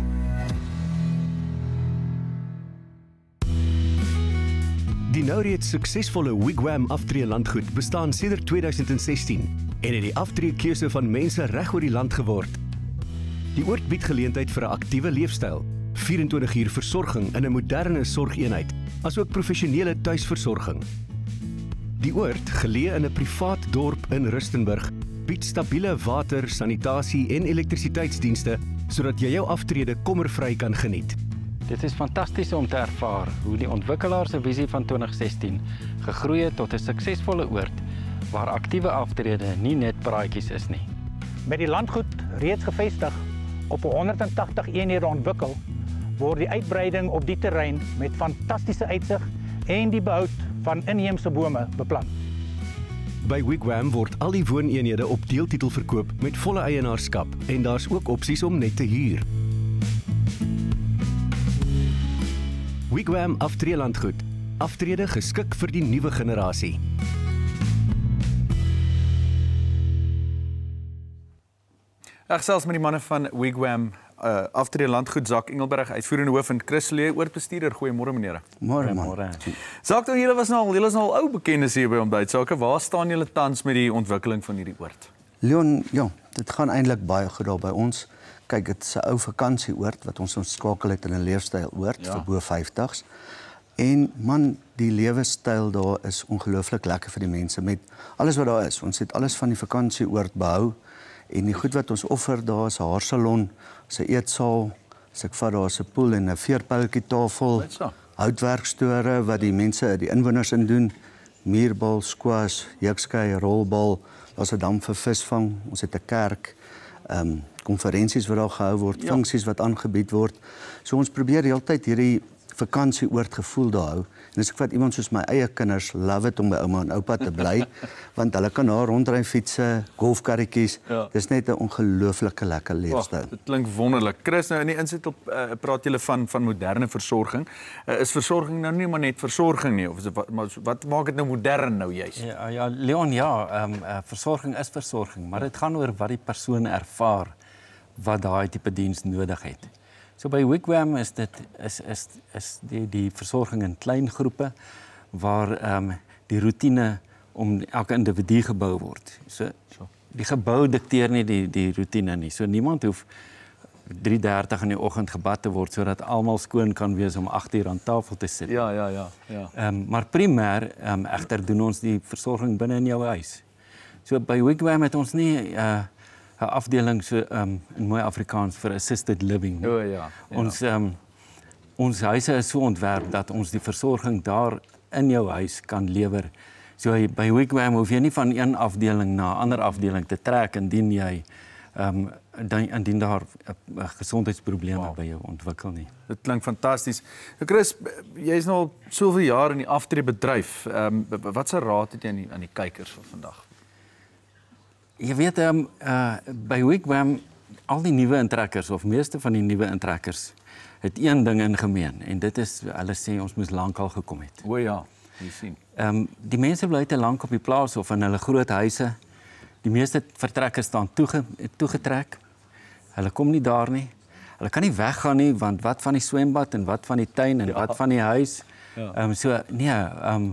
Die nou reeds suksesvolle Wigwam aftree landgoed bestaan sedert tweeduisend sestien en het die aftreekeuse van mense reg oor die land geword. Die oord bied geleentheid vir 'n aktiewe leefstyl, vyf-en-twintig uur versorging in 'n moderne sorgeenheid, asook professionele tuisversorging. Die oord, geleë in 'n privaat dorp in Rustenburg, bied stabiele water, sanitasie en elektrisiteitsdienste sodat jy jou aftrede kommervry kan geniet. Dit is fantasties om te ervaar hoe die ontwikkelaar se visie van twintig sestien gegroei het tot 'n suksesvolle oord waar aktiewe aftrede nie net praatjies is nie. Met die landgoed reeds gevestig op honderdtagtig eenhede ontwikkel, word die uitbreiding op die terrein met fantastiese uitsig en die behoud van inheemse bome beplan. By Wigwam word al die wooneenhede op deeltitel verkoop met volle eienaarskap en daar's ook opsies om net te huur. Wigwam aftree landgoed. Aftrede geskik vir die nuwe generasie. Ek gesels met die manne van Wigwam uh, aftree landgoed, Zak Engelberg, uitvoerende hoof en Chris Lee, oordbestuurder. Goeiemôre meneere. Môre man. Zak, nou julle was nou al, julle is nou al ou bekendes hier by Ontbyt Sake. Waar staan julle tans met die ontwikkeling van hierdie oord? Leon, ja, dit gaan eintlik baie goed daar by ons. Kyk, dit is 'n ou vakansieoord wat ons ontskakel het in 'n leefstyloord ja. vir bo vyftigs. En man, die lewenstyl daar is ongelooflik lekker vir die mense met alles wat daar is. Ons het alles van die vakansieoord behou en die goed wat ons offer daar is 'n haarsalon, 'n eetsaal, as ek vat daar 'n pool en 'n veerpyltjie tafel, houtwerkstore wat die mense, die inwoners in doen, muurbal, squash, jukskei, rolbal, daar's 'n dam vir visvang, ons het 'n kerk, ehm um, konferensies wat daar gehou word, ja. funksies wat aangebied word. So ons probeer die hele tyd hierdie vakansieoord gevoel daar hou. En as ek vat iemand soos my eie kinders, love it om by ouma en oupa te bly, want hulle kan daar rondry fietsse, golfkarretjies. Ja. Dis net 'n ongelooflike lekker leefstyl. Dit klink wonderlik. Chris, nou in die insit op uh, praat julle van van moderne versorging. Uh, is versorging nou nie maar net versorging nie of is dit, wat, maar, wat maak dit nou modern nou juist? Ja, ja Leon, ja, ehm um, uh, versorging is versorging, maar dit gaan oor wat die persoon ervaar wat daai tipe diens nodig het. So by Wigwam is dit is is is die die versorging in klein groepe waar ehm um, die roetine om elke individu gebou word. So die gebou dikteer nie die die roetine nie. So niemand hoef drie dertig in die oggend gebad te word sodat almal skoon kan wees om agt uur aan tafel te sit. Ja, ja, ja, ja. Ehm um, maar primêr ehm um, egter doen ons die versorging binne in jou huis. So by Wigwam het ons nie 'n uh, 'n afdeling so ehm um, in mooi Afrikaans vir assisted living nie. O ja. ja. Ons ehm um, ons huise is so ontwerp dat ons die versorging daar in jou huis kan lewer. So by Wigwam hoef jy nie van een afdeling na 'n ander afdeling te trek indien jy ehm um, dan indien daar uh, gesondheidsprobleme wow. by jou ontwikkel nie. Dit klink fantasties. Chris, jy is nou al soveel jaar in die aftreebedryf. Ehm um, wat se raad het jy aan die, aan die kykers van vandag? Jy weet ehm um, uh, by Wigwam al die nuwe intrekkers of meeste van die nuwe intrekkers het een ding in gemeen en dit is hulle sê ons moes lankal gekom het. O ja, jy sien. Ehm um, die mense bly te lank op die plaas of in hulle groot huise. Die meeste vertrekkers staan toege, toegetrek. Hulle kom nie daar nie. Hulle kan nie weggaan nie want wat van die swembad en wat van die tuin en ja. wat van die huis. Ehm ja. um, so nee, ehm um,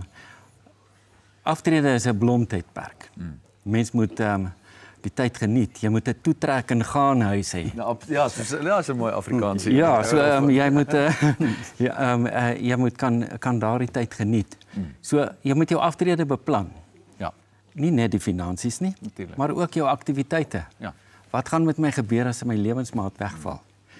aftrede is 'n blomtydperk. Hmm. Mens moet ehm um, die tyd geniet. Jy moet 'n toetrek en gaan huis hê. Ja, ja, dis 'n mooi Afrikaans. Ja, so um, jy moet uh, ja, um, uh, jy moet kan kan daardie tyd geniet. Hmm. So jy moet jou aftrede beplan. Ja. Nie net die finansies nie, Natuurlijk. maar ook jou aktiwiteite. Ja. Wat gaan met my gebeur as my lewensmaat wegval?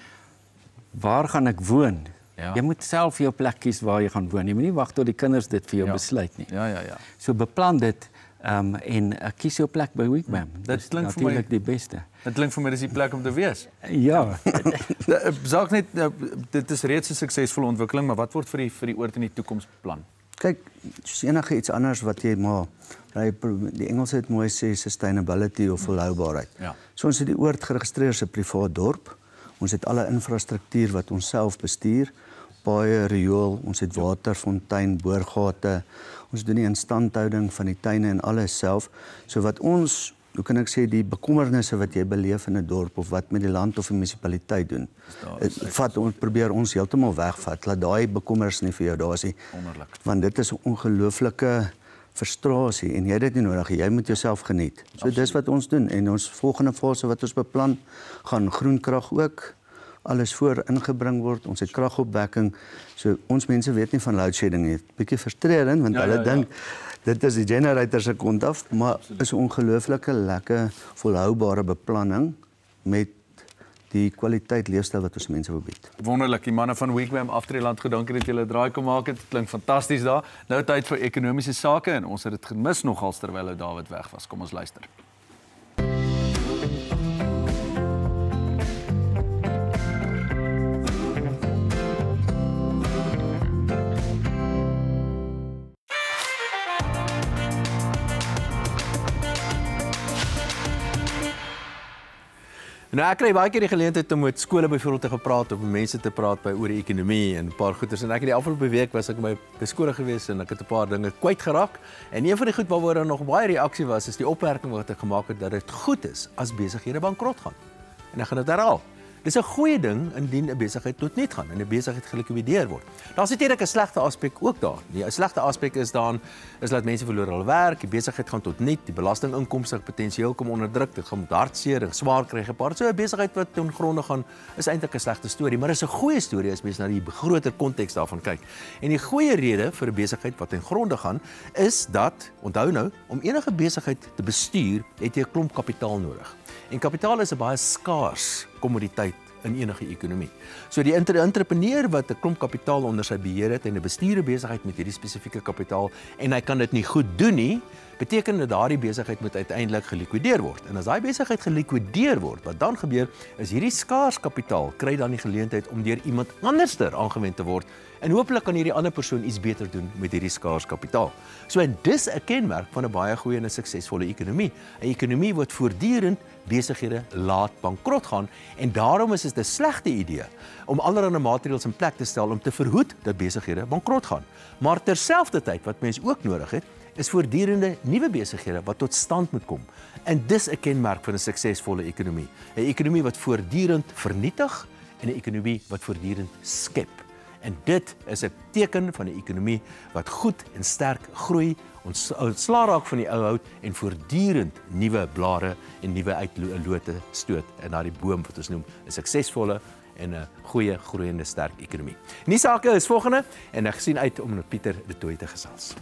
Waar gaan ek woon? Ja. Jy moet self jou plek kies waar jy gaan woon. Jy moet nie wag tot die kinders dit vir jou ja. besluit nie. Ja, ja, ja. So beplan dit um, en uh, kies jou plek by Wigwam. Hmm. Dit klink vir my die beste. Dit klink vir my dis die plek om te wees. Ja. Saak net dit is reeds 'n suksesvolle ontwikkeling, maar wat word vir die vir die oord in die toekoms beplan? Kyk, soos enige iets anders wat jy maar die Engelse het mooi sê sustainability of volhoubaarheid. Ja. So ons het die oord geregistreer as 'n privaat dorp. Ons het alle infrastruktuur wat ons self bestuur, paaie, riool, ons het waterfontein, boorgate. Ons doen die instandhouding van die tuine en alles self. So wat ons, hoe kan ek sê, die bekommernisse wat jy beleef in 'n dorp of wat met die land of die munisipaliteit doen, het, vat ons probeer ons heeltemal wegvat. Laat daai bekommers nie vir jou daar is nie. Wonderlik. Want dit is 'n ongelooflike frustrasie en jy het dit nie nodig, jy moet jouself geniet. So Absoluut. Dis wat ons doen en ons volgende fase wat ons beplan, gaan groenkrag ook alles voor ingebring word. Ons het kragopwekking. So ons mense weet nie van load shedding nie. Bietjie frustrerend want ja, hulle ja, ja. dink dit is die generator se kant af, maar Absoluut. is 'n ongelooflike lekker volhoubare beplanning met die kwaliteit leefstyl wat ons mense wil bied. Wonderlik, die manne van Wigwam Aftreeland, dankie dat julle draai kom maak het. Klink fantasties daar. Nou tyd vir ekonomiese sake en ons het dit gemis nogals terwyl David weg was. Kom ons luister. Nou ek kry baie keer die geleentheid om met skole byvoorbeeld te gepraat of met mense te praat by oor die ekonomie en 'n paar goeters en ek het die afgelope week was ek by by skole gewees en ek het 'n paar dinge kwyt geraak en een van die goed waaroor daar nog baie reaksie was is die opmerking wat ek gemaak het dat dit goed is as besighede bankrot gaan. En ek gaan dit herhaal. Dis 'n goeie ding indien 'n besigheid tot niet gaan en 'n besigheid gelikwideer word. Daar's natuurlik 'n slegte aspek ook daar. Die slegte aspek is dan is dat mense verloor hul werk, die besigheid gaan tot niet, die belastinginkomste potensieel kom onder druk, dit gaan met hartseer en swaar kry gepaard. So 'n besigheid wat ten gronde gaan is eintlik 'n slegte storie, maar is 'n goeie storie as mens na die groter konteks daarvan kyk. En die goeie rede vir 'n besigheid wat ten gronde gaan is dat, onthou nou, om enige besigheid te bestuur, het jy 'n klomp kapitaal nodig. En kapitaal is 'n baie skaars kommoditeit in enige ekonomie. So die entrepreneur wat 'n klomp kapitaal onder sy beheer het en 'n bestuurde besigheid met hierdie spesifieke kapitaal en hy kan dit nie goed doen nie, beteken dat daardie besigheid moet uiteindelik gelikwideer word. En as daai besigheid gelikwideer word, wat dan gebeur is hierdie skaars kapitaal kry dan die geleentheid om deur iemand anderster aangewend te word en hopelik kan hierdie ander persoon iets beter doen met hierdie skaars kapitaal. So en dis 'n kenmerk van 'n baie goeie en 'n suksesvolle ekonomie. 'n Ekonomie wat voortdurend besighede laat bankrot gaan en daarom is dit 'n slegte idee om allerlei maatreëls in plek te stel om te verhoed dat besighede bankrot gaan. Maar terselfdertyd wat mense ook nodig het, is voortdurende nuwe besighede wat tot stand moet kom. En dis 'n kenmerk van 'n suksesvolle ekonomie. 'n Ekonomie wat voortdurend vernietig en 'n ekonomie wat voortdurend skep. En dit is 'n teken van 'n ekonomie wat goed en sterk groei, ons ontslaa raak van die ou hout en voortdurend nuwe blare en nuwe uitlote stoot in daardie boom wat ons noem 'n suksesvolle en 'n goeie groeiende sterk ekonomie. Nie sake is volgende en ek sien uit om met Pieter De Tooy te gesels.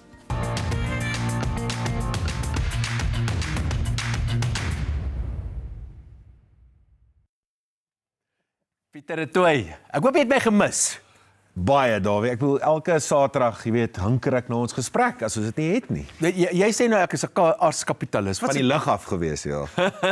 Pieter De Tooy, ek hoop jy het my gemis. Baie, Dawie. Ek bedoel, elke Saterdag, jy weet, hanker ek na ons gesprek, as ons dit nie het nie. Jy, jy sê nou ek is 'n arskapitalis. Van die lug af gewees, ja.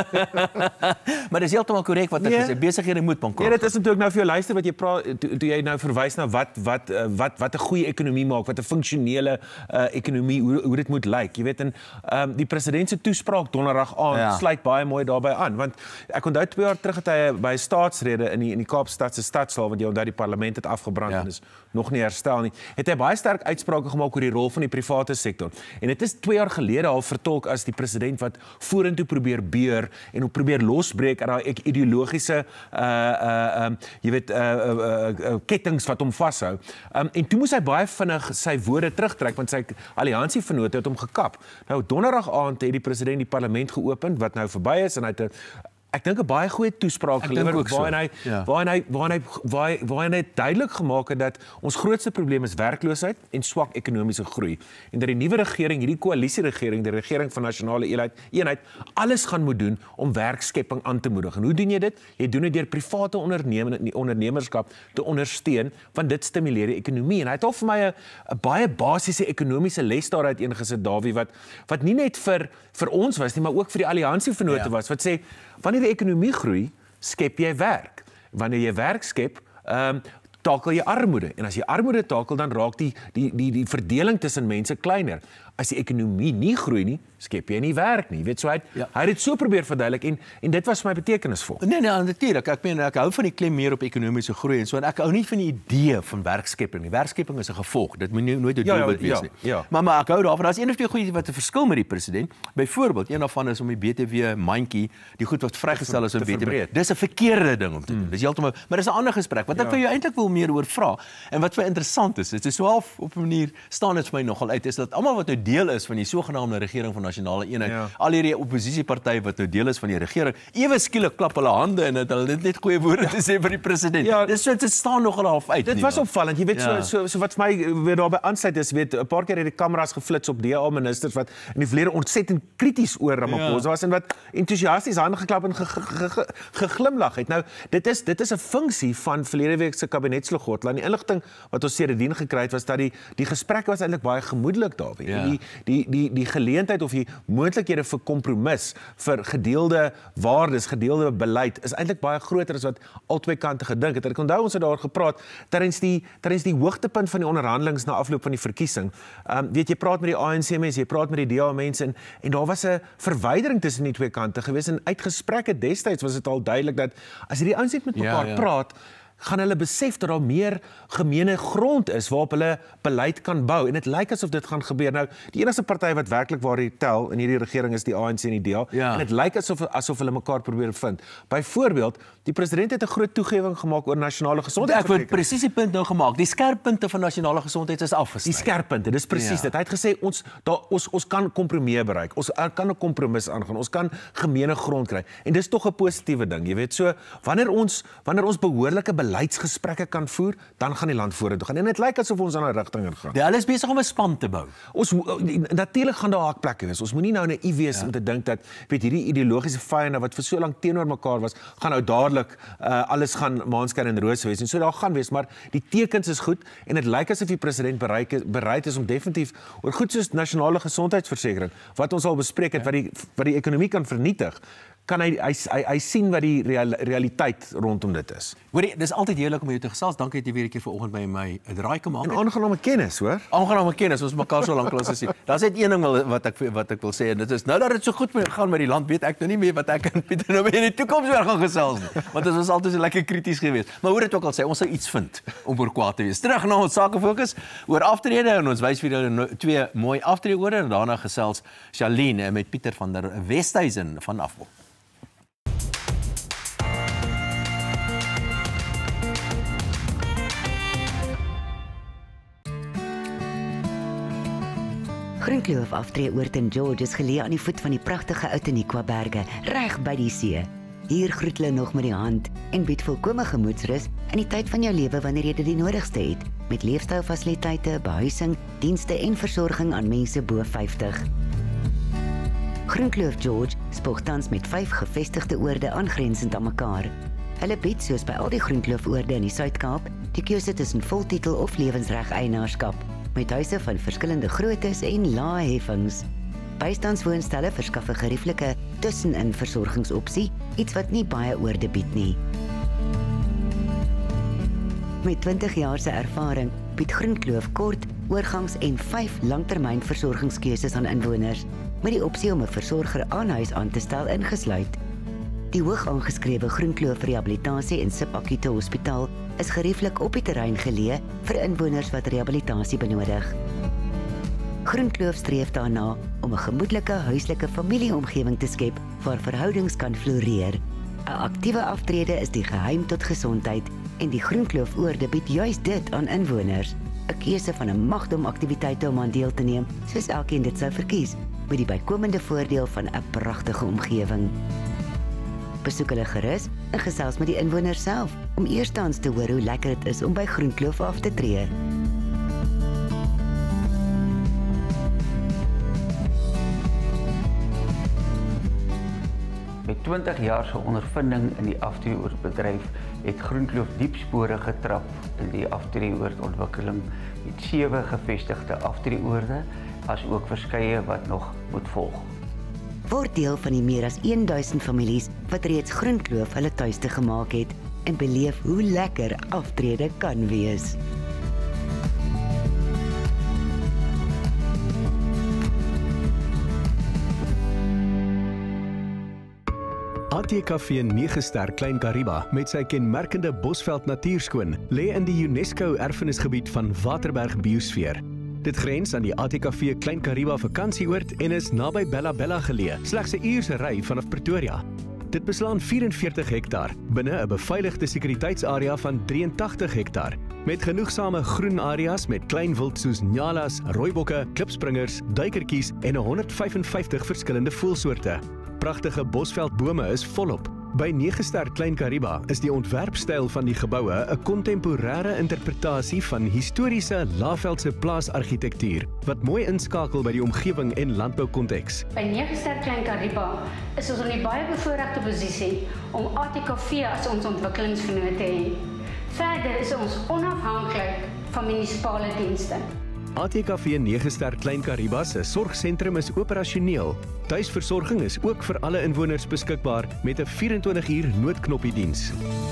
Maar dis heeltemal korrek wat ek nee. gesê, besighede moet bankroet. Ja, dit is natuurlijk nou vir jou luister wat jy praat, toe, toe jy nou verwys na wat wat uh, wat wat 'n goeie ekonomie maak, wat 'n funksionele uh, ekonomie, hoe hoe dit moet lyk. Jy weet, en um, die president se toespraak donderdag aan ja. sluit baie mooi daarbey aan, want ek onthou twee jaar terug het hy by 'n staatsrede in die in die Kaapstad se stadsaal, want jy onthou die parlement het afgebrand ja. en is nog nie herstel nie, het hy baie sterk uitsprake gemaak oor die rol van die private sektor. En dit is twee jaar gelede al vertolk as die president wat vorentoe probeer beur en op probeer losbreek uit daai ideologiese uh uh um, jy weet uh, uh, uh, uh kettings wat hom vashou. Um, en toe moes hy baie vinnig sy woorde terugtrek want sy alliansievennote het hom gekap. Nou donderdag aand het die president die parlement geopen wat nou verby is en hy het 'n ek dink 'n baie goeie toespraak gelewer waarin hy ja. waarin hy waarin hy waarin waarin hy duidelik gemaak het dat ons grootste probleem is werkloosheid en swak ekonomiese groei en dat die nuwe regering, hierdie koalisieregering, die regering van nasionale eenheid, eenheid alles gaan moet doen om werkskepping aan te moedig. En hoe doen jy dit? Jy doen dit deur private onderneming ondernemerskap te ondersteun, want dit stimuleer die ekonomie. En hy het al vir my 'n 'n baie basiese ekonomiese les daaruit ingesit, Dawie, wat wat nie net vir vir ons was nie, maar ook vir die alliansievennote ja. was wat sê wanneer die ekonomie groei, skep jy werk. Wanneer jy werk skep, ehm um, takel jy armoede. En as jy armoede takel, dan raak die die die die verdeling tussen mense kleiner. As die ekonomie nie groei nie, skep jy nie werk nie. Jy weet so hy ja. hy het dit so probeer verduidelik en en dit was vir my betekenisvol. Nee nee, natuurlik. Ek meen ek hou van die klem meer op ekonomiese groei en so en ek hou nie van die idee van werkskepping nie. Werkskepping is 'n gevolg. Dit moet nie nooit 'n ja, doelwit ja, wees nie. Ja, ja. Maar maar ek hou daarvan. Daar's een of twee goeie wat 'n verskil met die president. Byvoorbeeld, een daarvan is om die B T W mandjie, die goed wat vrygestel is in B T W. Dis 'n verkeerde ding om te doen. Hmm. Dis heeltemal, maar dis 'n ander gesprek wat ek ja. vir jou eintlik wil meer oor vra. En wat vir interessant is, dit is so half op 'n manier staan dit vir my nogal uit is dat almal wat nou deel is van die sogenaamde regering van nasionale eenheid, ja. al hierdie oppositiepartye wat nou deel is van die regering, ewe skielik klap hulle hande en het hulle net net goeie woorde te sê vir die president. Ja, dis so dit staan nogal half uit. Dit nie, was man. opvallend. Jy weet ja. so so so wat vir my weer daarbey aansluit is, weet 'n paar keer het die kameras geflits op D A ministers wat in die verlede ontsettend krities oor Ramaphosa ja. was en wat entoesiasties hande geklap en geglimlag het. Nou dit is dit is 'n funksie van verlede week se kabinetslogotla. Die inligting wat ons sedertdien gekry het was dat die die gesprekke was eintlik baie gemoedelik daar. Ja. Die die die die geleentheid of die moontlikhede vir kompromis, vir gedeelde waardes, gedeelde beleid is eintlik baie groter as wat albei kante gedink het. Ek onthou ons het daar gepraat tydens die tydens die hoogtepunt van die onderhandelinge na afloop van die verkiesing. Ehm um, weet jy praat met die A N C mense, jy praat met die D A mense en en daar was 'n verwydering tussen die twee kante gewees en uit gesprekke destyds was dit al duidelik dat as hierdie ouens net met mekaar ja, ja. praat, gaan hulle besef dat daar meer gemeene grond is waarop hulle beleid kan bou en dit lyk asof dit gaan gebeur. Nou, die enigste party wat werklik waar hier tel in hierdie regering is die A N C en die D A ja. en dit lyk asof asof hulle mekaar probeer vind. Byvoorbeeld, die president het 'n groot toegewing gemaak oor nasionale gesondheid. Ek het presies die punt nou gemaak. Die skerppunte van nasionale gesondheid is afgesny. Die skerppunte, dis presies ja. dit. Hy het gesê ons daar ons ons kan kompromie bereik. Ons kan 'n kompromis aangaan. Ons kan gemeene grond kry. En dis tog 'n positiewe ding. Jy weet, so wanneer ons wanneer ons behoorlike beleidsgesprekke kan voer, dan gaan die land vorentoe gaan. En dit lyk asof ons in 'n rigting gaan. Ja, hulle is besig om 'n span te bou. Ons natuurlik gaan daar haakplekke wees. Ons moenie nou naïef wees ja. om te dink dat weet hierdie ideologiese vyande wat vir so lank teenoor mekaar was, gaan nou dadelik uh, alles gaan maanskyn en rose wees. En so daar gaan wees, maar die tekens is goed en dit lyk asof die president bereik bereid is om definitief oor goed soos nasionale gesondheidsversekering wat ons al bespreek het ja. wat die wat die ekonomie kan vernietig. Kan hy hy hy, hy sien wat die real, realiteit rondom dit is. Hoorie, dis altyd heerlik om jou te gesels. Dankie dat jy weer 'n keer vanoggend by my 'n draai kom maak. En aangename kennis, hoor. Aangename kennis. Ons mekaar so lank lank gesien. Daar's net een ding wat ek wat ek wil sê en dit is nou dat dit so goed gaan met die land, weet ek nou nie meer wat ek en Pieter nou in die toekoms weer gaan gesels nie. Want dit was altyd so lekker krities geweest. Maar hoe dit ook al sê, ons sou iets vind om oor kwaad te wees. Terug na ons sake fokus oor aftrede en ons wys vir julle twee mooi aftredeorde en daarna gesels Charlene met Pieter van der Westhuizen van Afbok. Groenkloof aftreeoord in George is geleë aan die voet van die pragtige Outeniqua berge, reg by die see. Hier groet hulle nog met die hand en bied volkome gemoedsrus in die tyd van jou lewe wanneer jy dit die nodigste het, met leefstylfasiliteite, behuising, dienste en versorging aan mense bo vyftig. Groenkloof George spog tans met vyf gevestigde oorde aangrensend aan mekaar. Hulle bied soos by al die Groenkloof-oorde in die Suid-Kaap die keuse tussen voltitel of lewensreg eienaarskap, met huise van verskillende groottes en lae heffings. Bystandswoonstelle verskaf 'n gerieflike tussenin versorgingsopsie, iets wat nie baie oorde bied nie. Met twintig jaar se ervaring bied Groenkloof kort, oorgangs en vyf langtermyn versorgingskeuses aan inwoners, met die opsie om 'n versorger aan huis aan te stel ingesluit. Die hoog aangeskrewe Groenkloof Rehabilitasie en Subakute Hospitaal is gerieflik op die terrein geleë vir inwoners wat rehabilitasie benodig. Groenkloof streef daarna om 'n gemoedelike huislike familieomgewing te skep waar verhoudings kan floreer. 'n Aktiewe aftrede is die geheim tot gesondheid en die Groenkloof-oorde bied juis dit aan inwoners. 'n Keuse van 'n magdom aktiwiteite om aan deel te neem, soos elkeen dit sou verkies, met die bykomende voordeel van 'n pragtige omgewing. Besoek hulle gerus en gesels met die inwoners self om eerstens te hoor hoe lekker dit is om by Groenkloof af te tree. Met twintig jaar se ondervinding in die aftreeoordbedryf het Groenkloof diep spore getrap in die aftreeoordontwikkeling met sewe gevestigde aftreeoorde, as ook verskeie wat nog moet volg. Word deel van die meer as duisend families wat reeds Groenkloof hulle tuiste gemaak het en beleef hoe lekker aftrede kan wees. A T K V nege ster Klein Kariba met sy kenmerkende Bosveld natuurskoon lê in die UNESCO erfenisgebied van Waterberg Biosfeer. Dit grens aan die A T K V Klein Kariba vakansieoord en is naby Bella Bella geleë, slegs 'n uur se ry vanaf Pretoria. Dit beslaan vyf en veertig hektaar binne 'n beveiligde sekuriteitsarea van drie en tagtig hektaar met genoegsame groen areas met klein wild soos nyalas, rooibokke, klipspringers, duikertjies en honderd vyf en vyftig verskillende voëlsoorte. Pragtige bosveldbome is volop. By nege ster Klein Kariba is die ontwerpstyl van die geboue 'n kontemporêre interpretasie van historiese Laveldse plaasargitektuur wat mooi inskakel by die omgewing en landboukonteks. By nege ster Klein Kariba is ons in die baie bevoordeelde posisie om A T K V as ons ontwikkelingsvennoot te hê. Verder is ons onafhanklik van munisipale dienste. A T K V nege ster Klein Kariba se sorgsentrum is operasioneel. Tuisversorging is ook vir alle inwoners beskikbaar met 'n vyf en twintig uur noodknoppie diens.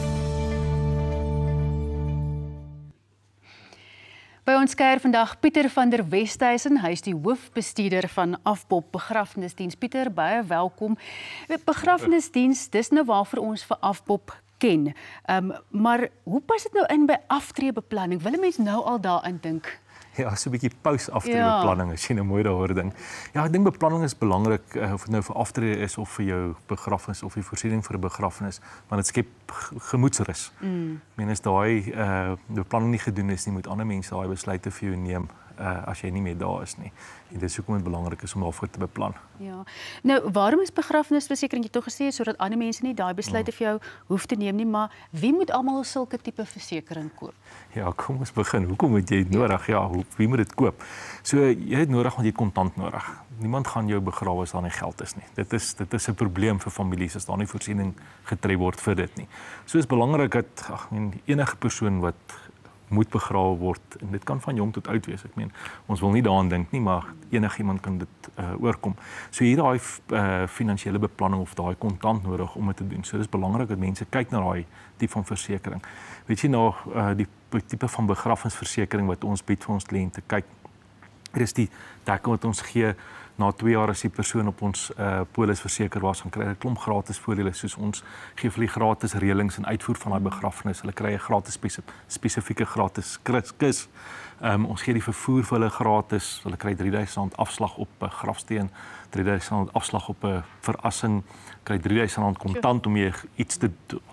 By ons kuier vandag Pieter van der Westhuizen, hy is die hoofbestuurder van Afbop Begrafnisdiens. Pieter, baie welkom. Begrafnisdiens, dis nou waarvoor ons vir Afbop ken. Um, maar hoe pas dit nou in by aftreebeplanning? Wil 'n mens nou al daarin dink? Ja, so 'n bietjie post-aftreebeplanning, as jy nou mooi daaroor dink. Ja, ek dink beplanning is belangrik, uh, of dit nou vir aftrede is of vir jou begrafnis of die voorsiening vir 'n begrafnis, want dit skep gemoedsrus. Mm. Ek meen as daai uh, beplanning nie gedoen is nie, moet ander mense daai besluite vir jou neem uh, as jy nie meer daar is nie. En dit is hoekom dit belangrik is om daarvoor te beplan. Ja. Nou, waarom is begrafnisversekering jy tog gesê sodat ander mense nie daai besluite vir jou hoef te neem nie, maar wie moet almal sulke tipe versekering koop? Ja, kom ons begin. Hoekom moet jy dit nodig? Ja, hoe, wie moet dit koop? So jy het nodig want jy het kontant nodig. Niemand gaan jou begrawe as daar nie geld is nie. Dit is dit is 'n probleem vir families as daar nie voorsiening getref word vir dit nie. So is belangrik dat ag, men, enige persoon wat moet begrawe word en dit kan van jong tot oud wees. Ek meen, ons wil nie daaraan dink nie, maar enigiemand kan dit uh, oorkom. So hier daai uh, finansiële beplanning of daai kontant nodig om dit te doen. So dis belangrik dat mense kyk na daai tipe van versekering. Weet jy nou uh, die tipe van begrafnisversekering wat ons bied vir ons kliënte, kyk, dit is die dekking wat ons gee. Na twee jaar as die persoon op ons uh, polis verseker was, dan kry hulle 'n klomp gratis voordele, soos ons gee vir die gratis reëlings en uitvoer van daai begrafnis. Hulle kry 'n gratis spesif spesifieke gratis kus. Um, ons gee die vervoer vir hulle gratis. Hulle kry drie duisend rand afslag op 'n grafsteen, drie duisend rand afslag op 'n verassing, kry drie duisend rand kontant om jy iets te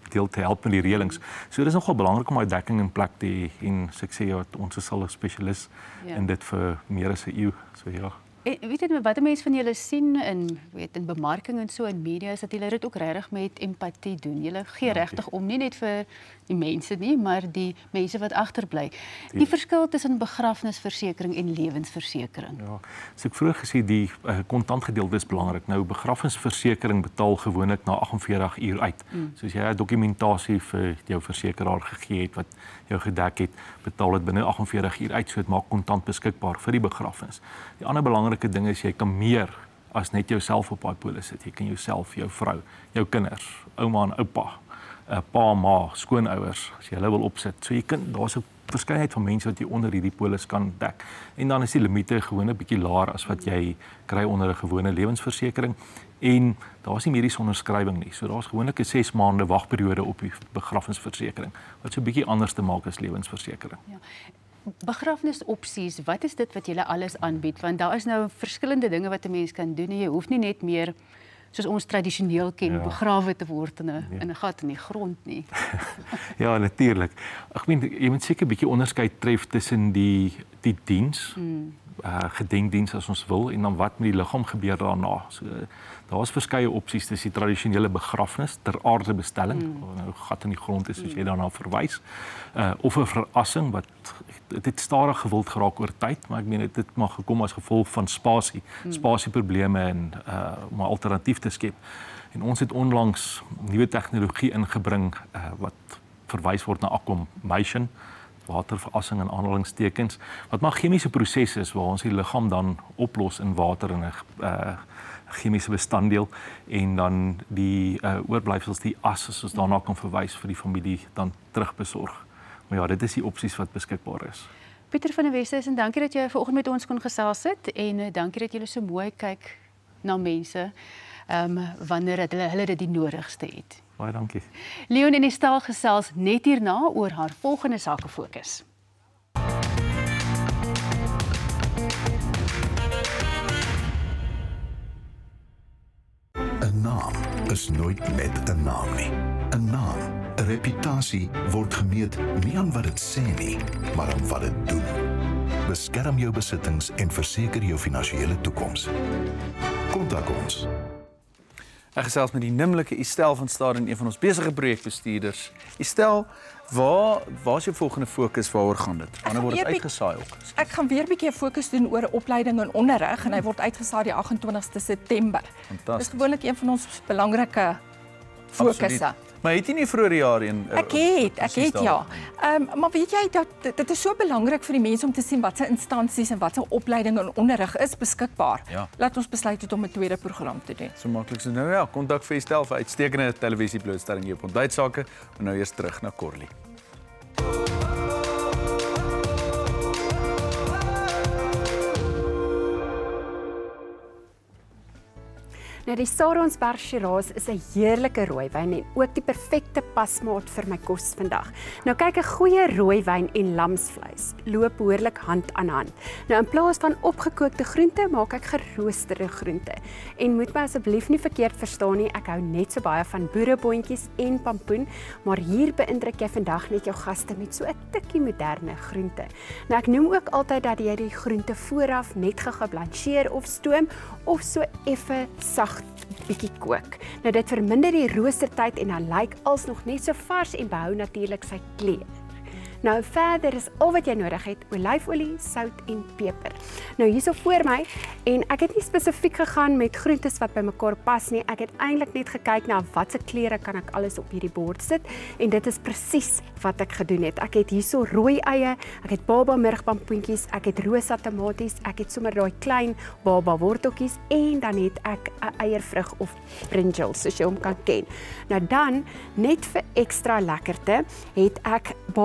deel te help met die reëlings. So dit is nogal belangrik om daai dekking in plek te hê en so ek sê ja, ons is al 'n spesialis Ja. in dit vir meer as 'n eeu. So ja. En weet jy wat mense van julle sien in weet in bemarking en so in media is dat julle dit ook regtig met empatie doen. Julle gee regtig om nie net vir die mense nie, maar die mense wat agterbly. Die, die verskil tussen begrafnisversekering en lewensversekering. Ja, so ek vroeër gesê die kontant uh, gedeelte is belangrik. Nou begrafnisversekering betaal gewoonlik na agt en veertig uur uit. Mm. So as jy 'n dokumentasie vir jou versekeraar gegee het wat jou gedek het, betaal dit binne agt en veertig uur uit, so dit maak kontant beskikbaar vir die begrafnis. Die ander belangrike ding is jy kan meer as net jouself op daai polis sit. Jy kan jouself, jou vrou, jou kinders, ouma en oupa, uh, pa, ma, skoonouers as jy hulle wil opsit. So jy kan daar's 'n verskeidenheid van mense wat jy onder hierdie polis kan dek. En dan is die limite gewoon 'n bietjie laer as wat jy kry onder 'n gewone lewensversekering. En daar's nie mediese onderskrywing nie. So daar's gewoonlik 'n ses maande wagperiode op die begrafnisversekering wat so 'n bietjie anders te maak as lewensversekering. Ja. Begrafnisopsies, wat is dit wat julle alles aanbied? Want daar is nou verskillende dinge wat 'n mens kan doen en jy hoef nie net meer soos ons tradisioneel ken, ja. begrawe te word in 'n ja. in 'n gat in die grond nie. Ja, natuurlik. Ek meen jy moet seker 'n bietjie onderskeid tref tussen die die diens, hmm. uh, gedenkdiens as ons wil en dan wat met die liggaam gebeur daarna. So daar's verskeie opsies, dis die tradisionele begrafnis ter aarde bestelling, hmm. waar nou gat in die grond is soos jy daarna verwys. Uh, of 'n verrassing wat dit stadig gewild geraak oor tyd, maar ek meen dit mag gekom as gevolg van spasie, hmm. spasieprobleme en uh, om 'n alternatief te skep. En ons het onlangs nuwe tegnologie ingebring uh, wat verwys word na aquamation, waterverassing en aanhalingstekens, wat maar chemiese prosesse is waar ons die liggaam dan oplos in water in 'n uh, chemiese bestanddeel en dan die uh, oorblyfsels, die as as ons daarna kan verwys vir die familie dan terugbesorg. Maar ja, dit is die opsies wat beskikbaar is. Pieter van der Westhuizen, dankie dat jy vanoggend met ons kon gesels het en uh, dankie dat jy so mooi kyk na mense um, wanneer het hulle hulle dit die nodigste het. Baie dankie. Leon en Estel gesels net hierna oor haar volgende sake fokus. 'n Naam is nooit net 'n naam nie. 'n Naam, 'n reputasie word gemeet nie aan wat dit sê nie, maar aan wat dit doen. Beskerm jou besittings en verseker jou finansiële toekoms. Kontak ons. Ek gesels met die nimmerlike Estel van Staden, een van ons besige projekbestuurders. Estel, waar waar is jou volgende fokus, waaroor gaan dit? Wanneer word dit uitgesaai ook? Ek gaan weer 'n bietjie fokus doen oor opleiding en onderrig en hy word uitgesaai die agt en twintigste September. Fantasties. Dis gewoonlik een van ons belangrike fokusse. Maar het jy nie vroeër jaar een Ek het, ek het ja. Ehm um, maar weet jy dat dit is so belangrik vir die mense om te sien wat se instansies en wat se opleiding en onderrig is beskikbaar. Ja. Laat ons besluit het om 'n tweede program te doen. So maklik so nou ja, kontak vir Estel vir uitstekende televisieblootstelling hier op Ontbytsake. Maar nou eers terug na Corlie. Nou die Saronsberg Shiraz is 'n heerlike rooiwyn en ook die perfekte pasmaat vir my kos vandag. Nou kyk, 'n goeie rooiwyn en lamsvleis loop behoorlik hand aan hand. Nou in plaas van opgekookte groente, maak ek geroosterde groente. En moet my asseblief nie verkeerd verstaan nie, ek hou net so baie van boereboontjies en pampoen, maar hier beïndruk jy vandag net jou gaste met so 'n tikkie moderne groente. Nou ek noem ook altyd dat jy die groente vooraf net geblancheer of stoom of so effe sag bietjie kook. Nou dit verminder die roostertyd en dan lyk alsnog net so vars en behou natuurlik sy kleur. Nou verder is al wat jy nodig het, olyfolie, sout en peper. Nou hierso voor my en ek het nie spesifiek gegaan met groentes wat by mekaar pas nie. Ek het eintlik net gekyk na watse kleure kan ek alles op hierdie bord sit en dit is presies wat ek gedoen het. Ek het hierso rooi eie, ek het baba murgpampoentjies, ek het rosa tomaties, ek het sommer daai klein baba worteltjies en dan het ek 'n eiervrug of brinjal soos jy hom kan ken. Nou dan net vir ekstra lekkerte het ek baba aartappels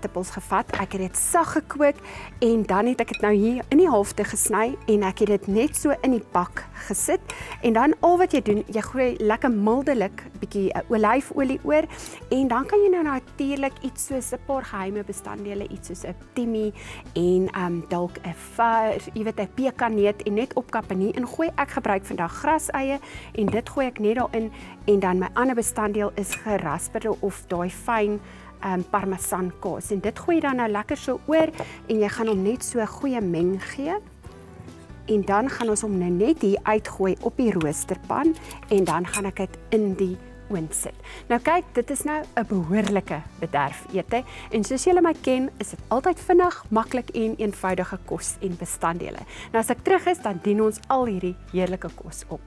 aardappels gevat. Ek het dit sag gekook en dan het ek dit nou hier in die helfte gesny en ek het dit net so in die bak gesit. En dan al wat jy doen, jy gooi lekker mildelik 'n bietjie olyfolie oor en dan kan jy nou natuurlik iets soos 'n paar geheime bestanddele, iets soos 'n timie en um, dalk 'n jy weet 'n pekaneet en net opkap en hier ingooi. Ek gebruik vandag graseie en dit gooi ek net daarin en dan my ander bestanddeel is gerasperde of daai fyn um, parmesan kaas en dit gooi jy dan nou lekker so oor en jy gaan hom net so 'n goeie meng gee. En dan gaan ons hom nou net hier uitgooi op die roosterpan en dan gaan ek dit in die oond sit. Nou kyk, dit is nou 'n behoorlike bederfete en soos julle my ken, is dit altyd vinnig, maklik en eenvoudige kos en bestanddele. Nou as ek terug is, dan dien ons al hierdie heerlike kos op.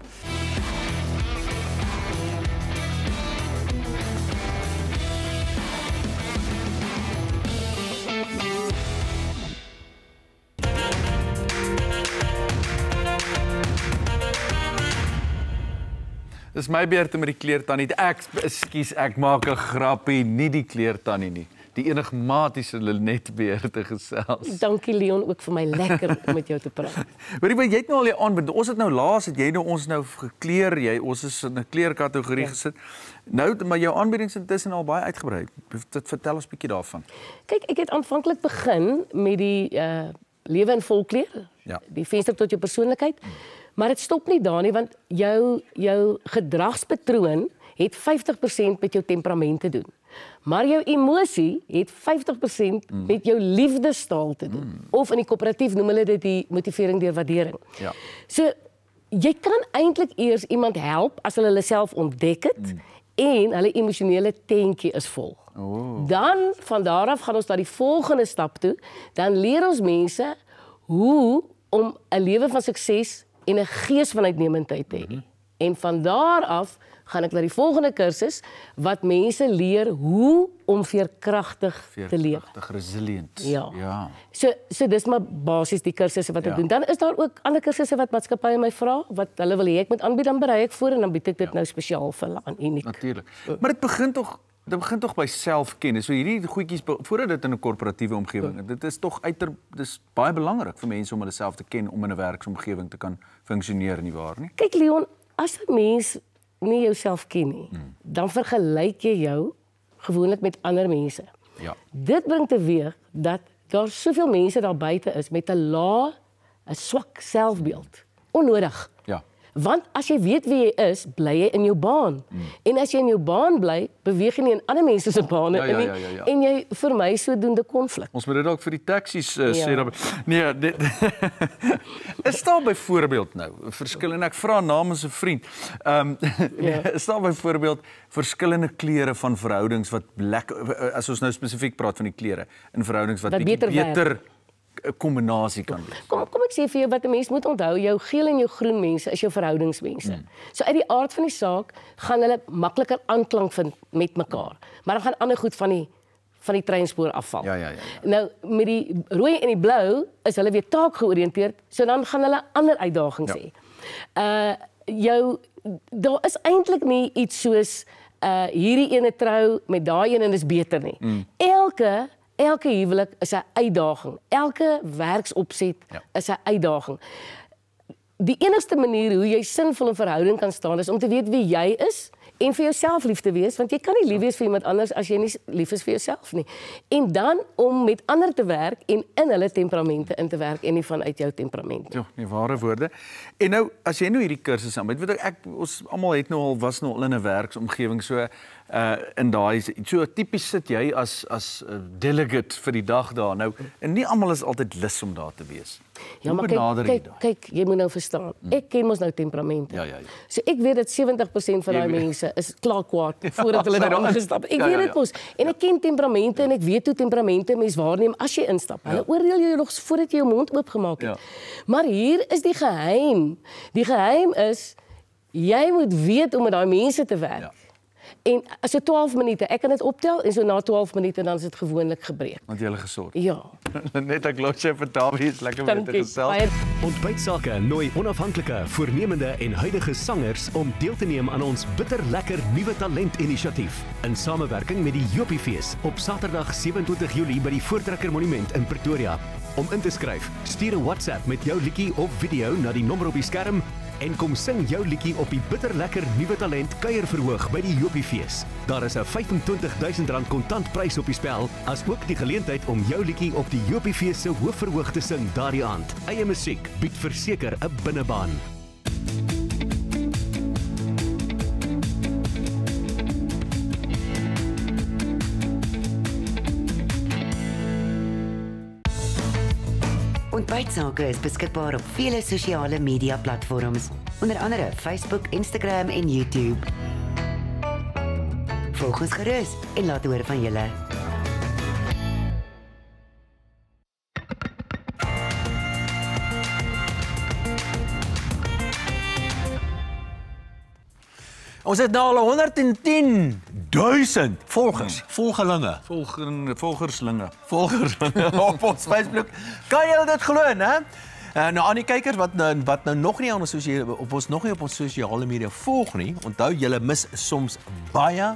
Dis my beurt met die kleertannie. Ek, ekskuus, ek maak 'n grappie, nie die kleertannie nie. Die enigmatiese Lenet beerte gesels. Dankie Leon, ook vir my lekker om met jou te praat. Hoorie, maar jy het nou al jy aanbied. Ons het nou laas het jy nou ons nou gekleer, jy ons is in 'n kleerkategorie ja. gesit. Nou, maar jou aanbiedings intussen al baie uitgebrei. Dit vertel ons 'n bietjie daarvan. Kyk, ek het aanvanklik begin met die uh lewe in volkleur. Ja. Die venster tot jou persoonlikheid. Hmm. Maar dit stop nie daar nie, want jou jou gedragspatroon het vyftig persent met jou temperament te doen. Maar jou emosie het vyftig persent mm. met jou liefdestaal te doen. Mm. Of in die koöperatief noem hulle dit die motivering deur waardering. Ja. So jy kan eintlik eers iemand help as hulle hulle self ontdek het mm. en hulle emosionele tentjie is vol. Oh. Dan van daar af gaan ons na die volgende stap toe. Dan leer ons mense hoe om 'n lewe van sukses en 'n gees van uitnemendheid te hê. Mm-hmm. En van daar af gaan ek na die volgende kursus wat mense leer hoe om veerkragtig, veerkragtig te leef. Veerkragtig, resilient. Ja. ja. So so dis maar basies die kursusse wat ek ja. doen. Dan is daar ook ander kursusse wat maatskappye my vra wat hulle wil hê ek moet aanbied, dan berei ek voor en dan bied ek dit ja. nou spesiaal vir hulle aan, uniek. Natuurlik. Maar dit begin tog Dit begin tog by selfkennis. So hierdie goedjies voordat dit in 'n korporatiewe omgewing. Ja. Dit is tog uiter dis baie belangrik vir mense om hulle self te ken om in 'n werksomgewing te kan funksioneer nie waar nie. Kyk Leon, as 'n mens nie jouself ken nie, hmm. dan vergelyk jy jou gewoonlik met ander mense. Ja. Dit bring teweeg dat daar soveel mense daar buite is met 'n lae, 'n swak selfbeeld. Onnodig. Ja. Want as jy weet wie jy is, bly jy in jou baan. Hmm. En as jy in jou baan bly, beweeg jy nie in ander mense se bane ja, ja, in nie. Ja, ja, ja. En jy vermy sodoende konflik. Ons moet dit dalk vir die taksies uh, ja. sê dan. Nee, dit is daar byvoorbeeld nou verskillende ek vra namens 'n vriend. Ehm um, nee, ja. is daar byvoorbeeld verskillende kleure van verhoudings wat lekker as ons nou spesifiek praat van die kleure in verhoudings wat, wat beter, beter 'n kombinasie kan wees. Kom kom ek sê vir jou wat 'n mens moet onthou, jou geel en jou groen mense is jou verhoudingsmense. Hmm. So uit die aard van die saak gaan hulle makliker aanklank vind met mekaar. Maar dan gaan ander goed van die van die treinspoor afval. Ja ja ja. ja. Nou met die rooi en die blou is hulle weer taakgeoriënteerd, so dan gaan hulle ander uitdagings hê. Ja. Uh jou daar is eintlik nie iets soos uh hierdie ene trou met daai een en is beter nie. Hmm. Elke Elke huwelik is 'n uitdaging. Elke werksopset ja. is 'n uitdaging. Die enigste manier hoe jy sinvol in verhouding kan staan is om te weet wie jy is en vir jouself lief te wees, want jy kan nie lief wees vir iemand anders as jy nie lief is vir jouself nie. En dan om met ander te werk en in hulle temperamente in te werk en nie vanuit jou temperament nie. Ja, nie ware woorde. En nou as jy nou hierdie kursus aanbied, weet ek, ek ons almal het nou al was nou al in 'n werksomgewing so uh in daai so tipies sit jy as as uh, delegate vir die dag daar nou en nie almal is altyd lus om daar te wees. Ja, maar kyk, kyk, kyk, jy moet nou verstaan. Ek ken mos nou temperamente. Ja, ja, ja. So ek weet dat sewentig persent van daai mense is klaar kwaad voordat hulle daar ingestap. Ek ja, weet ja, dit ja. mos. En ek ken temperamente en ek weet hoe temperamente mens waarneem as jy instap. Hulle ja. oordeel jou nog voordat jy jou mond oopgemaak het. Ja. Maar hier is die geheim. Die geheim is jy moet weet om met daai mense te werk. Ja. En so twaalf minute, ek kan dit optel en so na twaalf minute dan is dit gewoonlik gebreek. Want jy het gesort. Ja. Net ek los jy vir Dawie is lekker met te gesels. Ontbytsake nooi onafhanklike, voornemende en huidige sangers om deel te neem aan ons bitterlekker nuwe talent-inisiatief in samewerking met die Joppiefees op Saterdag sewe-en-twintig Julie by die Voortrekker Monument in Pretoria. Om in te skryf, stuur 'n WhatsApp met jou liedjie of video na die nommer op die skerm en kom sing jou liedjie op die bitterlekker nuwe talent kuierverhoog by die Joppiefees. Daar is 'n vyf-en-twintig duisend rand kontantprys op die spel, as ook die geleentheid om jou liedjie op die Joppiefees se hoofverhoog te sing daardie aand. Eie musiek bied verseker 'n binnebaan. Ontbytsake is beskikbaar op vele sosiale media platforms, onder andere Facebook, Instagram en YouTube. Volg ons gerus en laat hoor van julle. Ons het nou al honderd en tien duisend volgers, volgelinge. Volgen, volgerslinge. Volgerslinge op ons Facebook. Kan jy dit glo, né? Uh, nou aan die kykers wat nou, wat nou nog nie aan ons sosiale op ons nog nie op ons sosiale media volg nie, onthou julle mis soms baie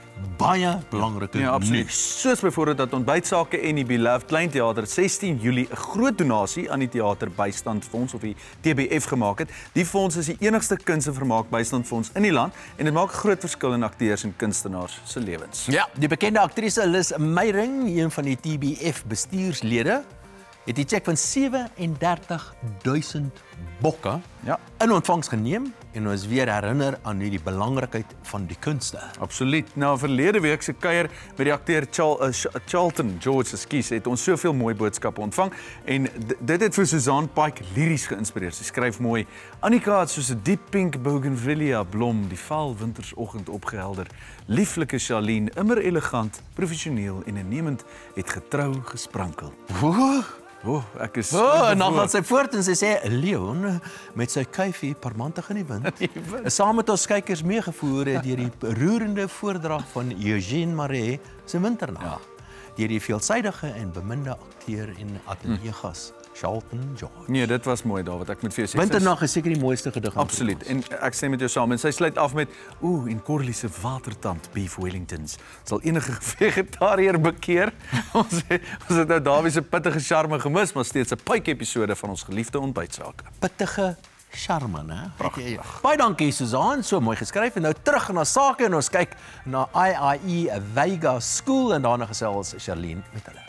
baie belangrike ja, absoluut. Soos byvoorbeeld dat Ontbytsake en die Beloved Kleinteater sestien Julie 'n groot donasie aan die Teaterbystandfonds of die T B F gemaak het. Die fonds is die enigste kuns- en vermaakbystandfonds in die land en dit maak 'n groot verskil in akteurs en kunstenaars se lewens. Ja, die bekende aktrise Lis Meyring, een van die T B F bestuurslede, het die cheque van sewe-en-dertig duisend bokke ja. in ontvangs geneem en ons weer herinner aan die belangrikheid van die kunste. Absoluut. Nou verlede week se kuier met die akteur Chal, uh, Charlton George Skies het ons soveel mooi boodskappe ontvang en dit het vir Suzanne Pike liries geïnspireer. Sy skryf mooi: Annika het soos 'n diep pink bougainvillea blom die vaal wintersoggend opgehelder. Lieflike Charlene, immer elegant, professioneel en innemend, het getrou gesprankel. Oeh. Oh, ek is oh, en dan gaan sy voort en sy sê Leon met sy kuifie parmantig in die wind. Saam met ons kykers meegevoer deur die roerende voordrag van Eugène Marais se Winternag. Ja. Deur die veelsidige en beminde akteur en ateljeegas Charlton George. Nee, dit was mooi David. Ek moet vir jou sê. Winternag is seker die mooiste gedig. Absoluut. En ek stem met jou saam. En sy sluit af met ooh, en Corlie se watertand beef Wellingtons sal enige vegetariër bekeer. ons het, ons het nou Dawie se pittige charme gemis, maar steeds 'n pyke episode van ons geliefde Ontbytsake. Pittige charme, né? Baie dankie Suzanne, so mooi geskryf. En nou terug na sake en ons kyk na I I E Vega School en daarna gesels Charlene met hulle.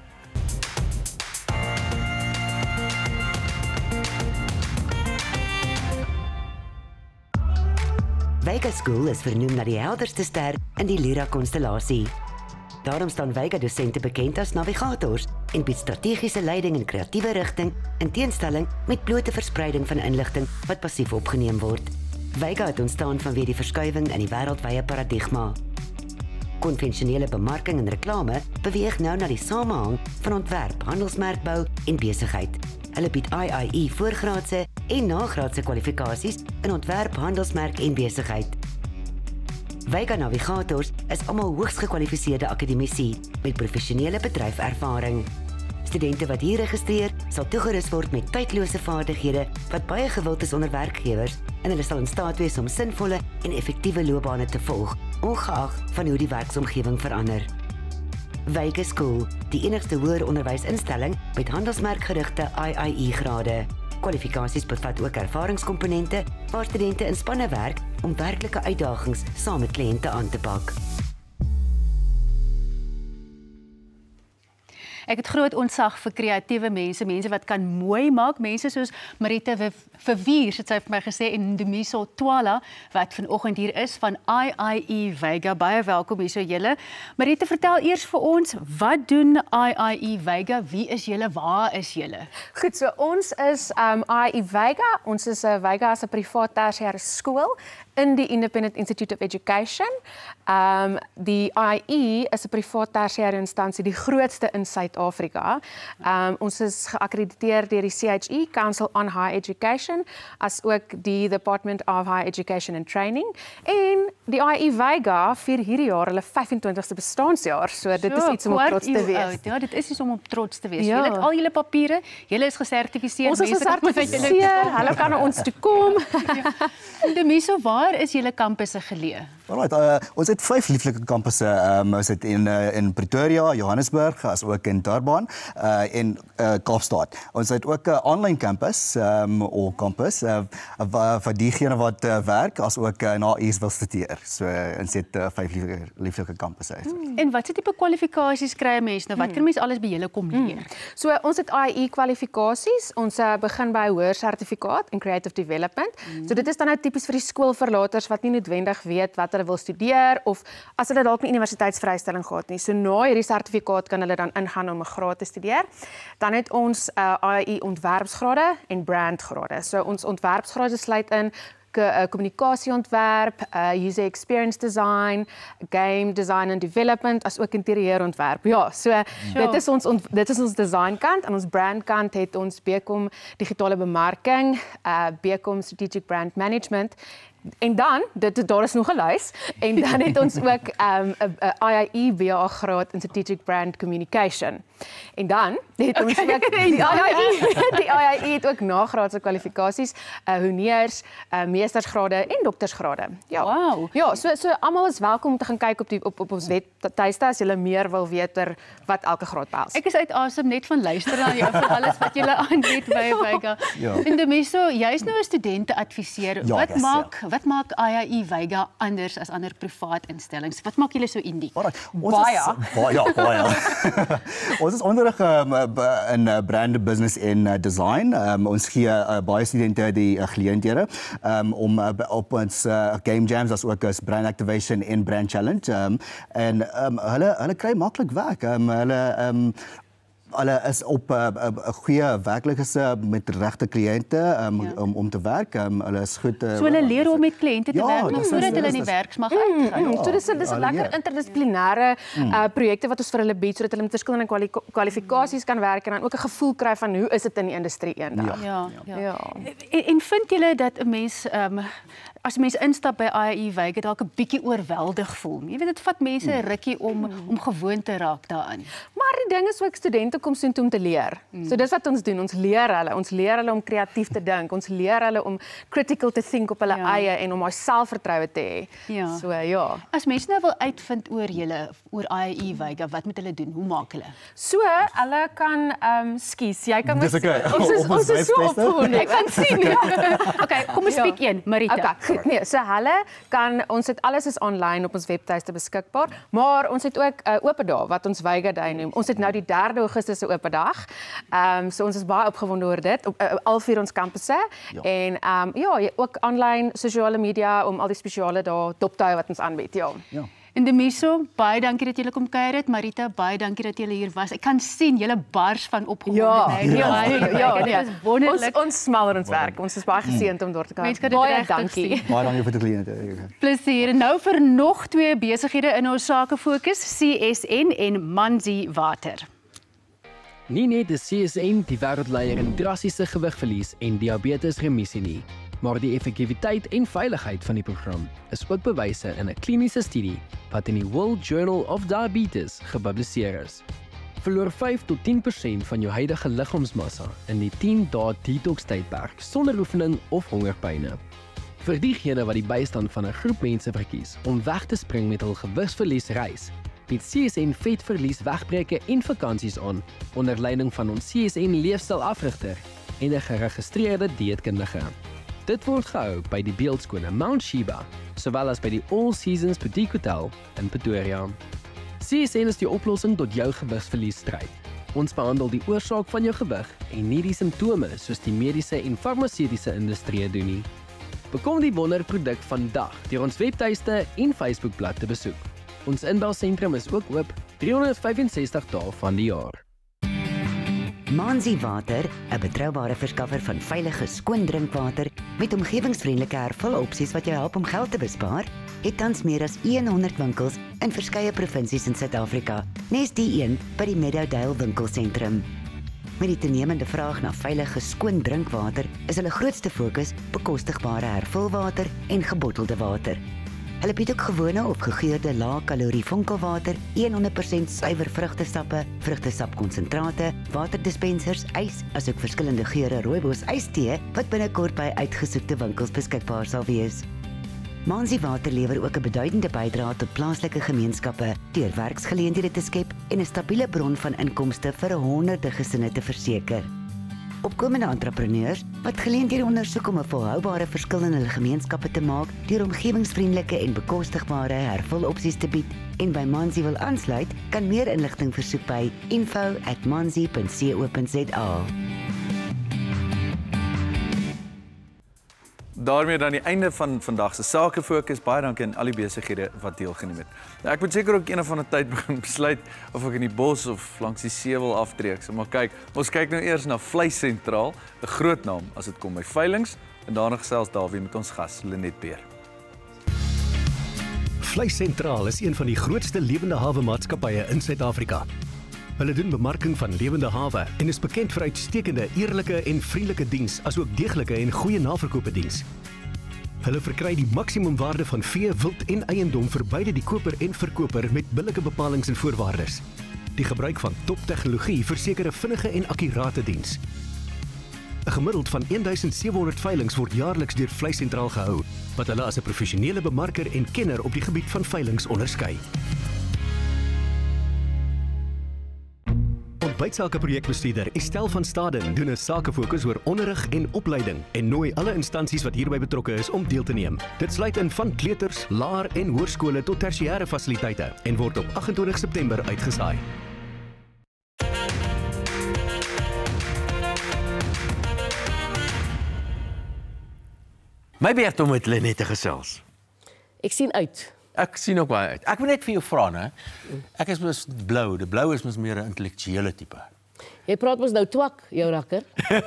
Vega School is vernoem na die helderste ster in die Lyra-konstellasie. Daarom staan Vega-dosente bekend as navigators en bied strategiese leiding in kreatiewe rigting in teenstelling met blote verspreiding van inligting wat passief opgeneem word. Vega het ontstaan vanweë die verskuiwing in die wêreldwye paradigma. Konvensionele bemarking en reklame beweeg nou na die samehang van ontwerp, handelsmerkbou en besigheid. Hulle bied I I E voorgraadse en nagraadse kwalifikasies in ontwerp, handelsmerk en besigheid. Vega Navigators is almal hoogs gekwalifiseerde akademici met professionele bedryfservaring. Studente wat hier registreer, sal toegerus word met tydlose vaardighede wat baie gewild is onder werkgewers en hulle sal in staat wees om sinvolle en effektiewe loopbane te volg, ongeag van hoe die werksomgewing verander. Vega School, die enigste hoër onderwysinstelling met handelsmerkgerigte I I E grade. Kwalifikasies bevat ook ervaringskomponente waar studente in spanne werk om werklike uitdagings saam met kliënte aan te pak. Ek het groot ontzag vir kreatiewe mense, mense wat kan mooi maak, mense soos Marita Vervier, het sy vir my gesê, en Dumiso Twala, wat vanoggend hier is van I I E Vega. Baie welkom hier so julle. Marita, vertel eers vir ons, wat doen I I E Vega? Wie is julle? Waar is julle? Goed, so ons is um, I I E Vega. Ons is 'n uh, Vega as 'n privaat tersiêre skool in die Independent Institute of Education. Um, die I I E is 'n privaat tersiêre instansie, die grootste in Suid Suid-Afrika. Um, ons is geakkrediteer deur die C H E, Council on Higher Education, as ook die Department of Higher Education and Training. En die I E Vega vier hierdie jaar hulle vyf-en-twintigste bestaanjaar, so dit is iets om op trots te wees. Oud. Ja, dit is iets om op trots te wees. Ja. Julle het al julle papiere, julle is gesertifiseer. Ons is gesertifiseer, hulle kan na ons toe kom. Ja. Demiso, waar is julle kampusse geleë? Alright, uh, ons het vyf lieflike kampusse. Um, ons het in uh, in Pretoria, Johannesburg, as ook in Durban uh, en uh, Kaapstad. Ons het ook 'n uh, online campus um, of campus uh, vir diegene wat uh, werk as ook uh, na eers wil studeer. So uh, ons het uh, vyf lieflike, lieflike kampusse. Hmm. En wat se tipe kwalifikasies kry mense nou? Wat kan mense alles by julle kom leer? Hmm. So ons het I E kwalifikasies. Ons uh, begin by hoër sertifikaat in creative development. Hmm. So dit is dan nou tipies vir die skoolverlaters wat nie noodwendig weet wat hulle wil studeer of as hulle dalk nie universiteitsvrystelling gehad nie. So na hierdie sertifikaat kan hulle dan ingaan om 'n graad te studeer. Dan het ons uh, I E ontwerpsgrade en brandgrade. So ons ontwerpsgrade sluit in kommunikasieontwerp, uh, user experience design, game design and development, as ook interieurontwerp. Ja, so sure. dit is ons dit is ons designkant en ons brandkant het ons B Com digitale bemarking, uh, B Com strategic brand management. En dan, dit daar is nog 'n lys, en dan het ons ook 'n um, I I E B A graad in strategic brand communication. En dan het ons okay. ook die I I E, die I I E het ook nagraadse kwalifikasies, uh, honneurs, uh, meestersgrade en doktorsgrade. Ja. Wow. Ja, so so almal is welkom om te gaan kyk op die op op ons webtuiste as jy meer wil weet oor wat elke graad behels. Ek is uit asem net van luister na jou vir alles wat jy aanbied by Vega. Ja. En Demiso, jy's nou 'n studente adviseur. Ja, wat yes, maak ja. wat maak I I E Vega anders as ander privaat instellings? Wat maak julle so uniek? Baie. Baie. Ja, baie. Ons is onderrig um, in uh, brand business en uh, design. Um, ons gee uh, baie studente die uh, geleenthede um, om uh, op ons uh, game jams as ook as brand activation en brand challenge. Um, en um, hulle hulle kry maklik werk. Um, hulle um, Hulle is op 'n uh, uh, goeie werklikes uh, met regte kliënte um, ja. om om te werk. Um, hulle is goed. Uh, so hulle leer om met kliënte te ja, werk nog voordat hulle in die werksmag uitgaan. Mm, mm, so dis dis 'n lekker interdissiplinêre uh, projekte wat ons vir hulle bied sodat hulle met verskillende kwali kwalifikasies kan werk en dan ook 'n gevoel kry van hoe is dit in die industrie eendag. Ja. Ja. ja. ja. En, en vind julle dat 'n mens um, as mense instap by I I E Vega dalk 'n bietjie oorweldig voel? Jy weet dit vat mense 'n rukkie om mm. om gewoon te raak daaraan. Maar die ding is ook studente kom soontoe om te leer. Mm. So dis wat ons doen. Ons leer hulle. Ons leer hulle om kreatief te dink. Ons leer hulle om critical te think op hulle ja. eie en om daai selfvertroue te hê. Ja. So ja. As mense nou wil uitvind oor julle oor I I E Vega, wat moet hulle doen? Hoe maak hulle? So hulle kan ehm um, skies. Jy kan Dis okay. ons is ons is so opgewonde. Ek kan sien. Ja. Okay, kom ons spiek een, Marita. Okay, goed. Nee, so hulle kan ons het alles is online op ons webtuiste beskikbaar, maar ons het ook 'n uh, oop dag wat ons Vega Day noem. Ons het nou die derde Augustus se oop dag. Ehm um, so ons is baie opgewonde oor dit op uh, al vier ons kampusse ja. en ehm um, ja, ook online sosiale media om al die spesiale dae dop te hou wat ons aanbied. Ja. Ja. En Demiso, baie dankie dat julle kom kuier het. Marita, baie dankie dat julle hier was. Ek kan sien julle bars van opgewondenheid. Ja, ja, ja, ja, ja. Dit is wonderlik. Ons ons smal oor ons werk. Ons is baie geseënd om daar te kan. Mense kan dit baie regtig dankie. sien. Baie dankie vir die kliënte. Plesier. Nou vir nog twee besighede in ons sake fokus, C S N en Manzi Water. Nie net die C S N die wêreldleier in drastiese gewigverlies en diabetesremissie nie, maar die effektiwiteit en veiligheid van die program is ook bewyse in 'n kliniese studie wat in die World Journal of Diabetes gepubliseer is. Verloor vyf tot tien persent van jou huidige liggaamsmassa in die tien dae detox tydperk sonder oefening of hongerpyne. Vir diegene wat die bystand van 'n groep mense verkies om weg te spring met hul gewigsverlies reis, bied C S N vetverlies wegbreke en vakansies aan onder leiding van ons C S N leefstylafrigter en 'n geregistreerde dieetkundige. Dit word gehou by die beeldskone Mount Sheba, sowel as by die All Seasons Boutique Hotel in Pretoria. C S N is die oplossing tot jou gewigsverlies stryd. Ons behandel die oorsaak van jou gewig en nie die simptome soos die mediese en farmaseutiese industrie doen nie. Bekom die wonderproduk vandag deur ons webtuiste en Facebookblad te besoek. Ons inbelsentrum is ook oop drie honderd vyf en sestig dae van die jaar. Manzi Water, 'n betroubare verskaffer van veilige skoon drinkwater met omgewingsvriendelike hervulopsies wat jou help om geld te bespaar, het tans meer as honderd winkels in verskeie provinsies in Suid-Afrika, nes die een by die Meadowdale winkelsentrum. Met die toenemende vraag na veilige skoon drinkwater is hulle grootste fokus bekostigbare hervulwater en gebottelde water. Hulle bied ook gewone of gegeurde lae-kalorie vonkelwater, honderd persent suiwer vrugtesappe, vrugtesapkonsentrate, waterdispensers, ys, asook verskillende geure rooibos ystee wat binnekort by uitgesoekte winkels beskikbaar sal wees. Manzi Water lewer ook 'n beduidende bydrae tot plaaslike gemeenskappe deur werksgeleenthede te skep en 'n stabiele bron van inkomste vir honderde gesinne te verseker. Opkomende entrepreneurs wat geleenthede ondersoek om 'n volhoubare verskil in hulle gemeenskappe te maak deur omgewingsvriendelike en bekostigbare hervulopsies te bied en by Manzi wil aansluit, kan meer inligting versoek by info at manzi punt co punt za. Daarmee dan die einde van vandag se Sake Fokus. Baie dankie aan al die besighede wat deelgeneem het. Nou, ek moet seker ook een of ander tyd begin besluit of ek in die bos of langs die see wil aftrek. So maar kyk, ons kyk nou eers na Vleis Sentraal, 'n groot naam as dit kom by veilinge, en daarna gesels Dawie met ons gas Lenet Beer. Vleis Sentraal is een van die grootste lewende hawe maatskappye in Suid-Afrika. Hulle doen bemarking van lewende hawe en is bekend vir uitstekende, eerlike en vriendelike diens, asook deeglike en goeie naverkope diens. Hulle verkry die maksimumwaarde van vee, wild en eiendom vir beide die koper en verkoper met billike bepalings en voorwaardes. Die gebruik van toptegnologie verseker 'n vinnige en akkurate diens. 'n Gemiddeld van duisend sewe honderd veilinge word jaarliks deur Vleis Sentraal gehou, wat hulle as 'n professionele bemarker en kenner op die gebied van veilinge onderskei. Bytsake projekbestuurder Estel van Staden doen 'n sakefokus oor onderrig en opleiding en nooi alle instansies wat hierby betrokke is om deel te neem. Dit sluit in van kleuters, laer en hoërskole tot tersiêre fasiliteite en word op agt en twintig September uitgesaai. My beurt om met Lenet te gesels. Ek sien uit. Ek sien ook baie uit. Ek wil net vir jou vra, né? Ek is mos blou. Die blou is mos meer 'n intellektuele tipe. Jy praat mos nou twak, jou rakker.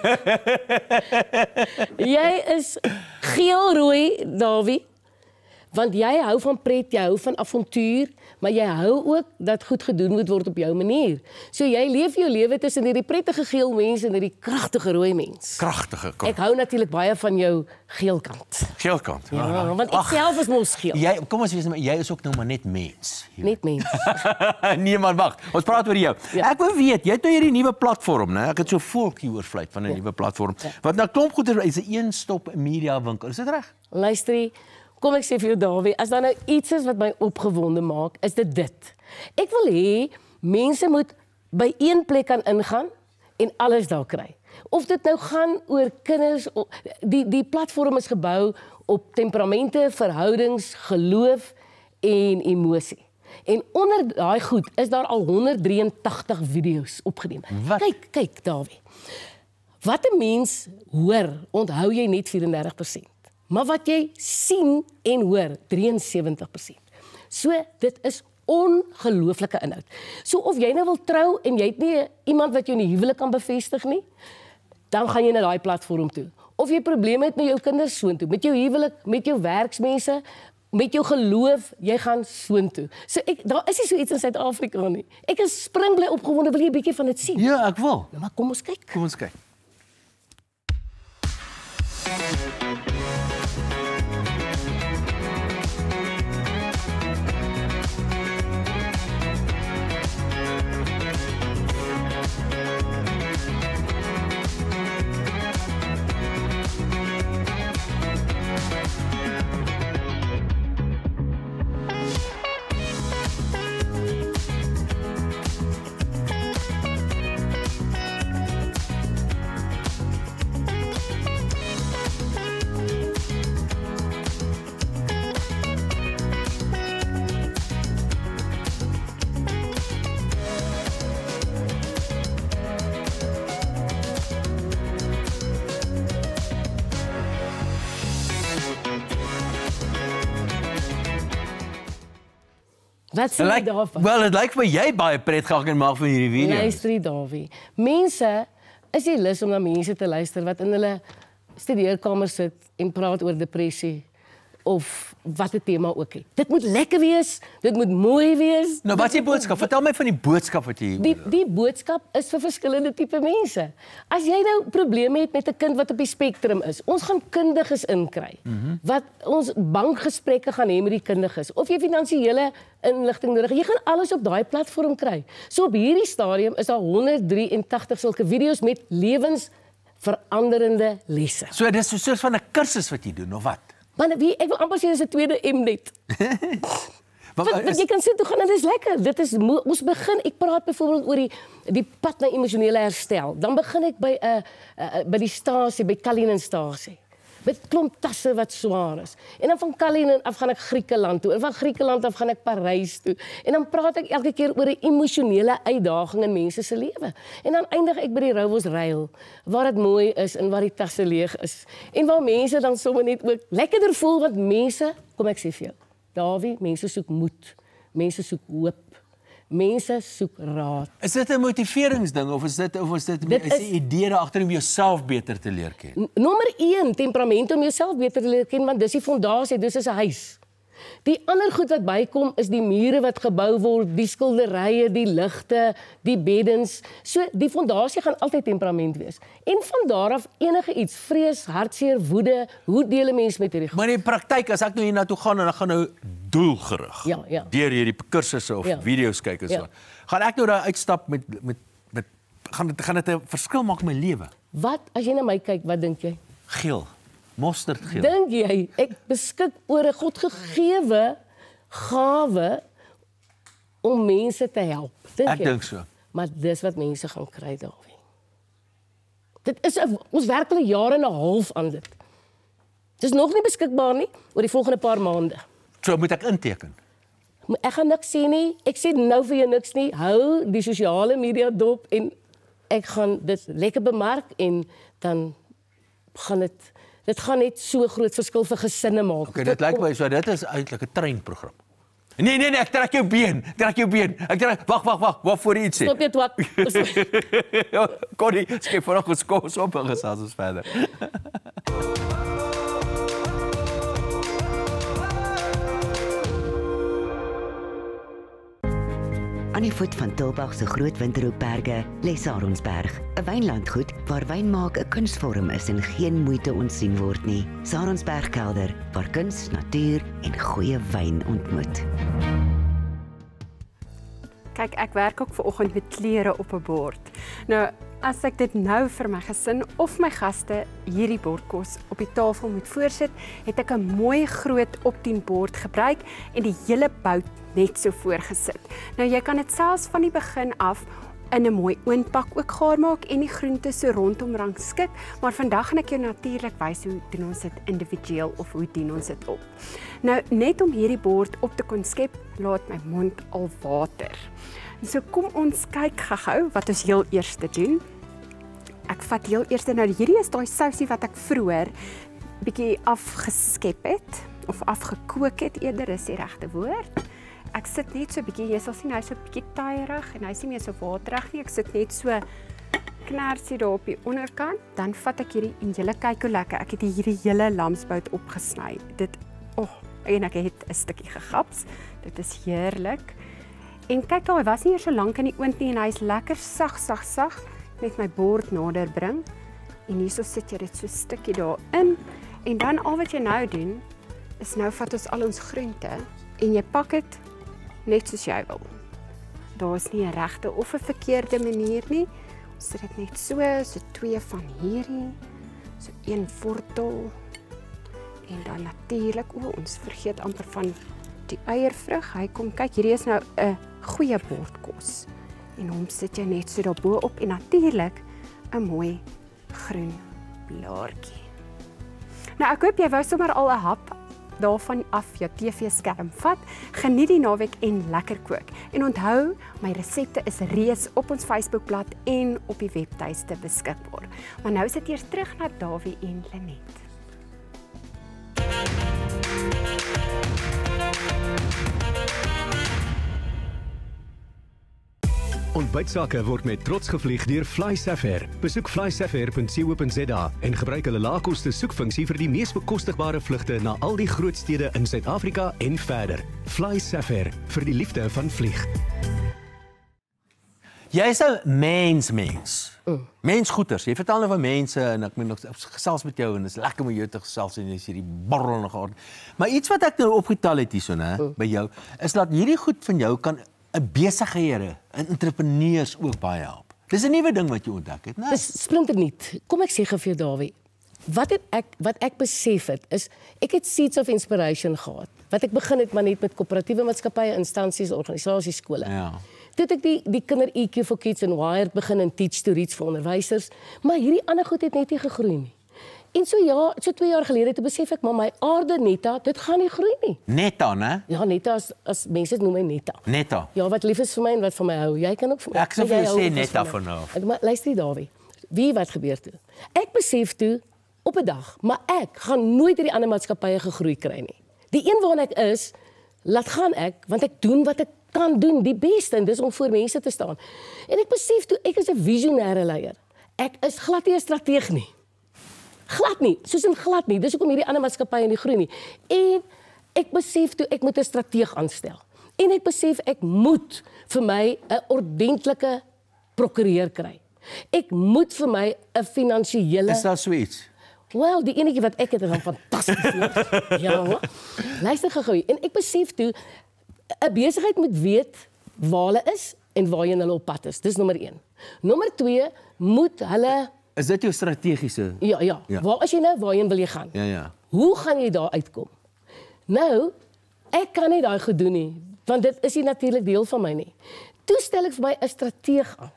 Jy is geel-rooi, Dawie. Want jy hou van pret, jy hou van avontuur, maar jy hou ook dat goed gedoen moet word op jou manier. So jy leef jou lewe tussen hierdie prettige geel mens en hierdie kragtige rooi mens. Kragtige. Ek hou natuurlik baie van jou geel kant. Geel kant. Ja, ah, want ek Ach, self is mos geel. Jy kom ons wees maar jy is ook nou maar net mens. Net mens. Nee man, wag. Ons praat oor jou. Ja. Ek wil weet, jy het nou hierdie nuwe platform, né? Ek het so volkie oorvlei van 'n ja. nuwe platform. Ja. Wat nou klomp goeie is 'n een-stop media winkel. Is dit reg? Luister, kom ek sê vir jou Dawie, as daar nou iets is wat my opgewonde maak, is dit dit. Ek wil hê mense moet by een plek kan ingaan en alles daar kry. Of dit nou gaan oor kinders, die die platform is gebou op temperamente, verhoudings, geloof en emosie. En onder daai goed is daar al honderd drie en tagtig video's opgeneem. Wat? Kyk, kyk Dawie. Wat 'n mens hoor, onthou jy net vyf en dertig persent. Maar wat jy sien en hoor, drie en sewentig persent. So, dit is ongelooflike inhoud. So, of jy nou wil trou en jy het nie iemand wat jou in die huwelik kan bevestig nie, dan gaan jy na daai platform toe. Of jy probleme het met jou kinders soontoe, met jou huwelik, met jou werksmense, met jou geloof, jy gaan soontoe. So, ek, daar is nie so iets in Suid-Afrika nie. Ek is springbly opgewonde, wil jy 'n bietjie van dit sien? Ja, ek wil. Nou, maar kom ons kyk. Kom ons kyk. Wat sê jy daarvan? Wel, dit lyk vir jy baie pret gehad en maak van hierdie video. Luister, Dawie. Mense is nie lus om na mense te luister wat in hulle studeerkamer sit en praat oor depressie of wat 'n tema ook het. Dit moet lekker wees, dit moet mooi wees. Nou, wat is die boodskap? Vertel my van die boodskap wat jy Die die boodskap is vir verskillende tipe mense. As jy nou probleme het met 'n kind wat op die spektrum is, ons gaan kundiges inkry. Mm-hmm. Wat ons bankgesprekke gaan hê met die kundiges of jy finansiële inligting nodig. Jy gaan alles op daai platform kry. So op hierdie stadium is daar honderd drie en tagtig sulke video's met lewensveranderende lesse. So dis so 'n soort van 'n kursus wat jy doen of wat? Maar wie ek wil amper sê dis 'n tweede M-net. Want jy kan sê toe gaan dit is lekker. Dit is ons begin ek praat byvoorbeeld oor die die pad na emosionele herstel. Dan begin ek by 'n uh, uh, by die stasie, by Kalinin-stasie. Met klomp tasse wat swaar is. En dan van Kalinin af gaan ek Griekeland toe. En van Griekeland af gaan ek Parys toe. En dan praat ek elke keer oor 'n emosionele uitdaging in mense se lewe. En dan eindig ek by die Roubosrail waar dit mooi is en waar die tasse leeg is. En waar mense dan sommer net ook lekkerder voel want mense, kom ek sê vir jou, Dawie, mense soek moed. Mense soek hoop. Mense soek raad. Is dit 'n motiveringsding of is dit of is dit, dit is 'n idee daar agter om jouself beter te leer ken? Nommer een, temperament om jouself beter te leer ken want dis die fondasie, dis is 'n huis. Die ander goed wat bykom is die mure wat gebou word, die skilderye, die ligte, die beddens. So die fondasie gaan altyd temperament wees. En van daar af enige iets, vrees, hartseer, woede, hoe deel 'n mens met hierdie? Maar in die praktyk as ek nou hiernatoe gaan en dan gaan nou doelgerig. Ja, ja. Deur hierdie kursusse of ja. video's kyk en so. Ja. Gaan ek nou daar uitstap met met met gaan dit gaan dit 'n verskil maak in my lewe? Wat as jy na my kyk, wat dink jy? Geel. Mosterdgeel. Dink jy ek beskik oor 'n godgegewe gawe om mense te help? Dink ek jy? dink so. Maar dis wat mense gaan kry, Dawie. Dit is a, ons werk al 'n jaar en 'n half aan dit. Dis nog nie beskikbaar nie oor die volgende paar maande. So moet ek inteken. Ek gaan niks sê nie. Ek sê nou vir jou niks nie. Hou die sosiale media dop en ek gaan dit lekker bemark en dan gaan dit dit gaan net so groot verskil vir gesinne maak. Okay, dit lyk my so dit is eintlik 'n treinprogram. Nee nee nee, ek trek jou been. Trek jou been. Ek trek wag wag wag, wat voor iets sê. Stop net wat. Connie, skep vir ons kos op en gesels ons verder. Aan die voet van Tulbagh se groot winterhoekberge lê Saronsberg, 'n wynlandgoed waar wyn maak 'n kunsvorm is en geen moeite ontsien word nie. Saronsbergkelder, waar kuns, natuur en goeie wyn ontmoet. Kyk, ek werk ook vanoggend met klere op 'n bord. Nou, as ek dit nou vir my gesin of my gaste hierdie bordkos op die tafel moet voorsit, het ek 'n mooi groot op tien bord gebruik en die hele bout net so voorgesit. Nou jy kan dit selfs van die begin af in 'n mooi oondpak ook gaar maak en die groente so rondom rangskik, maar vandag gaan ek jou natuurlik wys hoe doen ons dit individueel of hoe dien ons dit op. Nou net om hierdie bord op te kon skep, laat my mond al water. So kom ons kyk gou-gou wat ons heel eers doen. Ek vat heel eers nou hierdie is daai sousie wat ek vroeër bietjie afgeskep het of afgekook het eerder is die regte woord. Ek sit net so 'n bietjie, jy sal sien hy's so 'n bietjie taaierig en hy's nie meer so waterig nie. Ek sit net so knersie daar op die onderkant, dan vat ek hierdie en julle kyk hoe lekker. Ek het hierdie hele lamsbout opgesny. Dit oh, en ek het 'n stukkie gegaps. Dit is heerlik. En kyk daar, hy was nie eers so lank in die oond nie en hy's lekker sag sag sag. Net my bord nader bring. En hierso sit jy dit so 'n stukkie daarin en dan al wat jy nou doen is nou vat ons al ons groente en jy pak dit net soos jy wil. Daar is nie 'n regte of 'n verkeerde manier nie. Ons sit dit net so, so twee van hierdie, so een wortel en dan natuurlik, o, ons vergeet amper van die eiervrug. Hy kom kyk, hierdie is nou 'n goeie bordkos. En hom sit jy net so daarbo op en natuurlik 'n mooi groen blaartjie. Nou ek hoop jy wou sommer al 'n hap daarvan af jou T V-skerm vat. Geniet die naweek en lekker kook. En onthou, my resepte is reeds op ons Facebookblad en op die webtuiste beskikbaar. Maar nou is dit eers terug na Dawie en Lenet. Ontbytsake word met trots gevlieg deur Fly Safair. Besoek fly safair punt co punt za en gebruik hulle laagkoste soekfunksie vir die mees bekostigbare vlugte na al die groot stede in Suid-Afrika en verder. Fly Safair, vir die liefde van vlieg. Jy is 'n mens mens. Mm. Mensgoeters. Jy vertel nou van mense en ek moet nog gesels met jou en dit is lekker om jou te gesels en jy is hierdie borrelende aard. Maar iets wat ek nou opgetel het hierso, né, mm. by jou, is dat hierdie goed van jou kan 'n besighede en entrepreneurs ook baie help. Dis 'n nuwe ding wat jy ontdek het, né? Dis splinternuut. Kom ek sê gou vir jou, Dawie. Wat het ek wat ek besef het is ek het Seeds of Inspiration gehad. Wat ek begin het maar net met koöperatiewe maatskappye, instansies, organisasies, skole. Ja. Toe het ek die die kinder E Q for Kids en Wired begin en Teach to Reach vir onderwysers, maar hierdie ander goed het net nie gegroei nie. En so ja, so twee jaar gelede toe besef ek maar my aarde Netta, dit gaan nie groei nie. Netta, né? Ja, Netta as, as mense noem my Netta. Netta. Ja, wat lief is vir my en wat van my hou. Jy kan ook vir my. Ek sou vir jou sê Netta van nou. Ek maar luister Dawie. Wie wat gebeur toe? Ek besef toe op 'n dag, maar ek gaan nooit hierdie ander maatskappye gegroei kry nie. Die een waarna ek is, laat gaan ek want ek doen wat ek kan doen, die beste, en dis om voor mense te staan. En ek besef toe, ek is 'n visionêre leier. Ek is glad nie 'n strateeg nie. Glad nie, soos in glad nie. Dis hoekom hierdie ander maatskappye nie groei nie. En ek besef toe, ek moet 'n strateeg aanstel. En ek besef, ek moet vir my 'n ordentlike prokureur kry. Ek moet vir my 'n finansiële... Is daar so iets? Wel, die enetjie wat ek het, is dan fantasties. Ja, luister gou-gou. En ek besef toe, 'n besigheid moet weet waar hulle is en waarheen hulle op pad is. Dis nommer een. Nommer twee, moet hulle... Is dit jou strategiese? Ja, ja, ja. Waar as jy nou, waarheen wil jy gaan? Ja, ja. Hoe gaan jy daar uitkom? Nou, ek kan nie daai goed doen nie, want dit is nie natuurlik deel van my nie. Toe stel ek vir my 'n strateeg aan.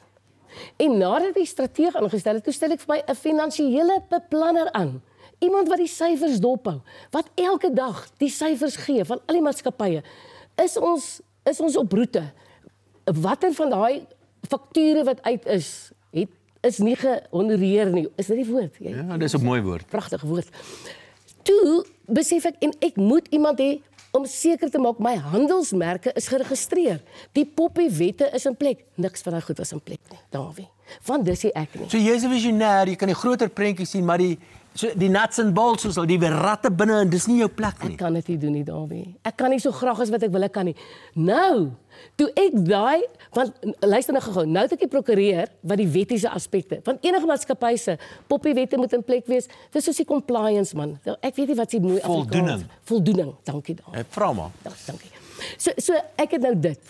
En nadat die strateeg aangestel het, toe stel ek vir my 'n finansiële beplanner aan. Iemand wat die syfers dophou, wat elke dag die syfers gee van al die maatskappye. Is ons is ons op roete. Watter van daai fakture wat uit is, het is nie gehonoreer nie. Is dit die woord? Jy, ja, dis 'n mooi woord. Pragtige woord. Toe besef ek en ek moet iemand hê om seker te maak my handelsmerke is geregistreer. Die poppie wette is in plek. Niks van daai goed was in plek nie, Dawie. Want dis nie ek nie. So jy's 'n visionêr, jy kan die groter prentjie sien, maar die so die nuts and bolts soos al die ratte binne en dis nie jou plek nie. Ek kan dit nie doen nie, Dawie. Ek kan nie so graag as wat ek wil ek kan nie. Nou, toe ek daai, want luister nou gou-gou, nou het ek die prokureur wat die wettiese aspekte, want enige maatskappy se poppie wette moet in plek wees. Dis soos die compliance man. Ek weet nie wat se mooi Afrikaans. Voldoening. Voldoening. Dankie Dawie. Ek vra maar. Ja, dankie. So so ek het nou dit.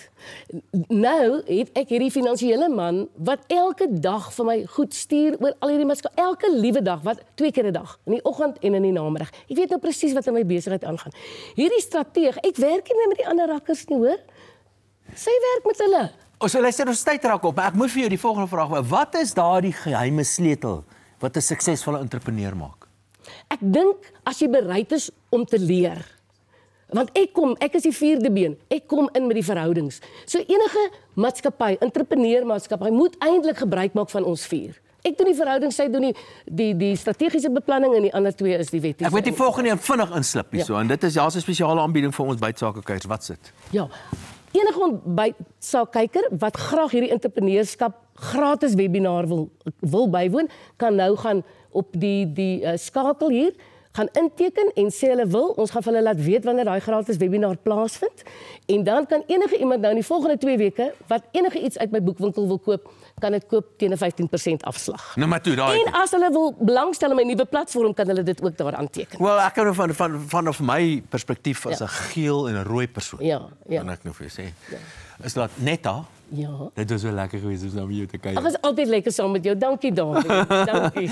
Nou het ek hierdie finansiële man wat elke dag vir my goed stuur oor al hierdie maatskappy, elke liewe dag, wat twee keer 'n dag, in die oggend en in die namiddag. Ek weet nou presies wat in my besigheid aangaan. Hierdie strateeg, ek werk nie meer met die ander rakkers nie, hoor. Sy werk met hulle. O, so luister, ons tyd raak op. Ek moet vir jou die volgende vraag. Wat is daardie geheime sleutel wat 'n suksesvolle entrepreneur maak? Ek dink as jy bereid is om te leer. Want ek kom, ek is die vierde been. Ek kom in met die verhoudings. So enige maatskappy, entrepreneurmaatskappy moet eintlik gebruik maak van ons vier. Ek doen die verhoudings, sy doen die die die strategiese beplanning en die ander twee is die wettiese. Ek weet die volgende een vinnig inslip hierso, ja. En dit is ja, 'n spesiale aanbieding vir ons bytsakekykers. Wat sit? Ja. Enige ontbytsaakkyker wat graag hierdie entrepreneurskap gratis webinar wil wil bywoon, kan nou gaan op die die uh, skakel hier gaan inteken en sê hulle wil, ons gaan vir hulle laat weet wanneer daai gratis webinar plaasvind. En dan kan enige iemand nou in die volgende twee weke wat enige iets uit my boekwinkel wil koop, kan dit koop teen 'n vyftien persent afslag. Nou maar toe daai. En as hulle wil belangstel in my nuwe platform, kan hulle dit ook daar aanteken. Wel, ek kan van van van van my perspektief as 'n ja. geel en 'n rooi persoon. Ja, ja. Kan ek nou vir jou sê. Ja. Is dat Netta? Ja. Dit was so lekker geweest om saam met jou te kyk. Ag, is altyd lekker saam met jou. Dankie, Dawie. Dankie.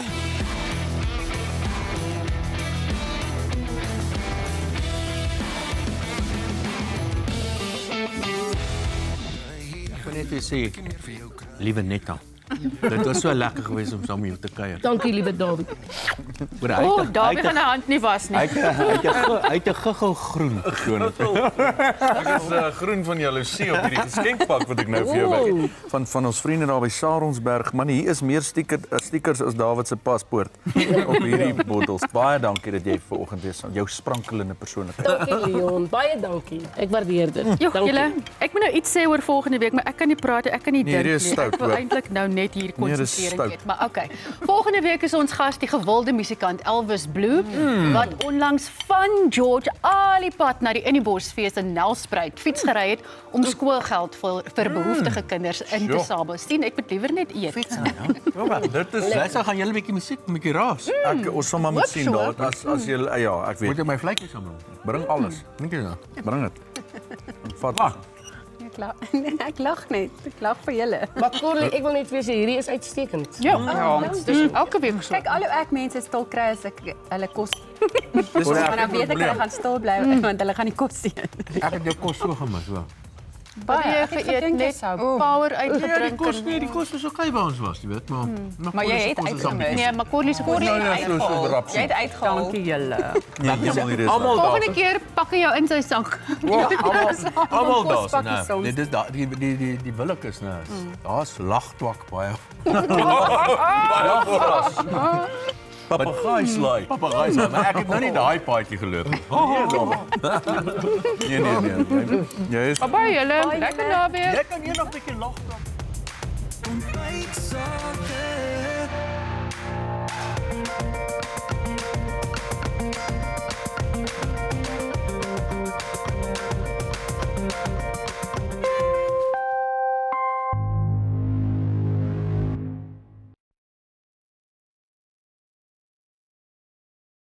Net te sê, liewe Netta, Dit was so lekker geweest om saam met jou te kuier. Dankie, liewe Dawie. O, oh, Dawie gaan 'n hand nie was nie. Hy het 'n guggel groen persoon. Ek is uh, groen van jaloesie op hierdie geskenkpak wat ek nou vir jou weggee. Van van ons vriende daar by Saronsberg. Man, hier is meer sticker, stickers as Dawid se paspoort op hierdie bottels. Baie dankie dat jy vanoggend weer jou sprankelende persoonlikheid. Dankie Leon, baie dankie. Ek waardeer dit. Jo, julle, ek moet nou iets sê oor volgende week, maar ek kan nie praat, ek kan nie Nee, dink dit is nie. stout, Ek wil hoor. eintlik nou net hier Nee, dit is konsentreer stout. net, maar okay. Volgende week is ons gas die gewilde musikant Elvis Blue Hmm. wat onlangs van George al die pad na die Innibosfees in Nelspruit fiets gery het om skoolgeld vir, vir behoeftige kinders in te Sjoe. samel. Sien, ek moet liewer net eet. Dit is Lisa gaan julle 'n bietjie musiek, 'n bietjie raas. Ek ons sal maar moet Wat sien so? daar as as jy ja, ek weet. Moet jy my vletjies samel? Bring alles. Dink jy nou? Bring dit. Vat. Ek lag, ek lag net. Ek lag vir julle. Maar Corley, ek wil net weer sê hierdie is uitstekend. Ja, ja, dit is elke week so. Kyk, al hoe ek mense stil kry as ek hulle kos. Dis Maar dan weet ek hulle gaan stil bly want hulle gaan nie kos eet. Ek het jou kos so gemis, hoor. Baie Ek het geëet, gedink jy net sou- power Ja, die uitgedrink. kos nee, die kos was okay by ons was, jy weet, maar Maar jy het uitgemis. Nee, maar Corley se kos Corley is het uitgehaal. uitgehaal. Jy het uitgehaal. Dankie julle. Nee, heeltemal nie dis. Almal daar. Volgende keer pak hy jou in sy sak. Almal daar, nou. Dit is daar die die die die willikus nou. Daar's lagtwak baie. Baie verras. Papegaai slaai. Papegaai slaai, maar ek het nou nie daai paadjie geloop nie. Nee, nee, nee. nee. Jy is Baie julle, lekker naweek. Jy kan hier nog 'n bietjie lag dan.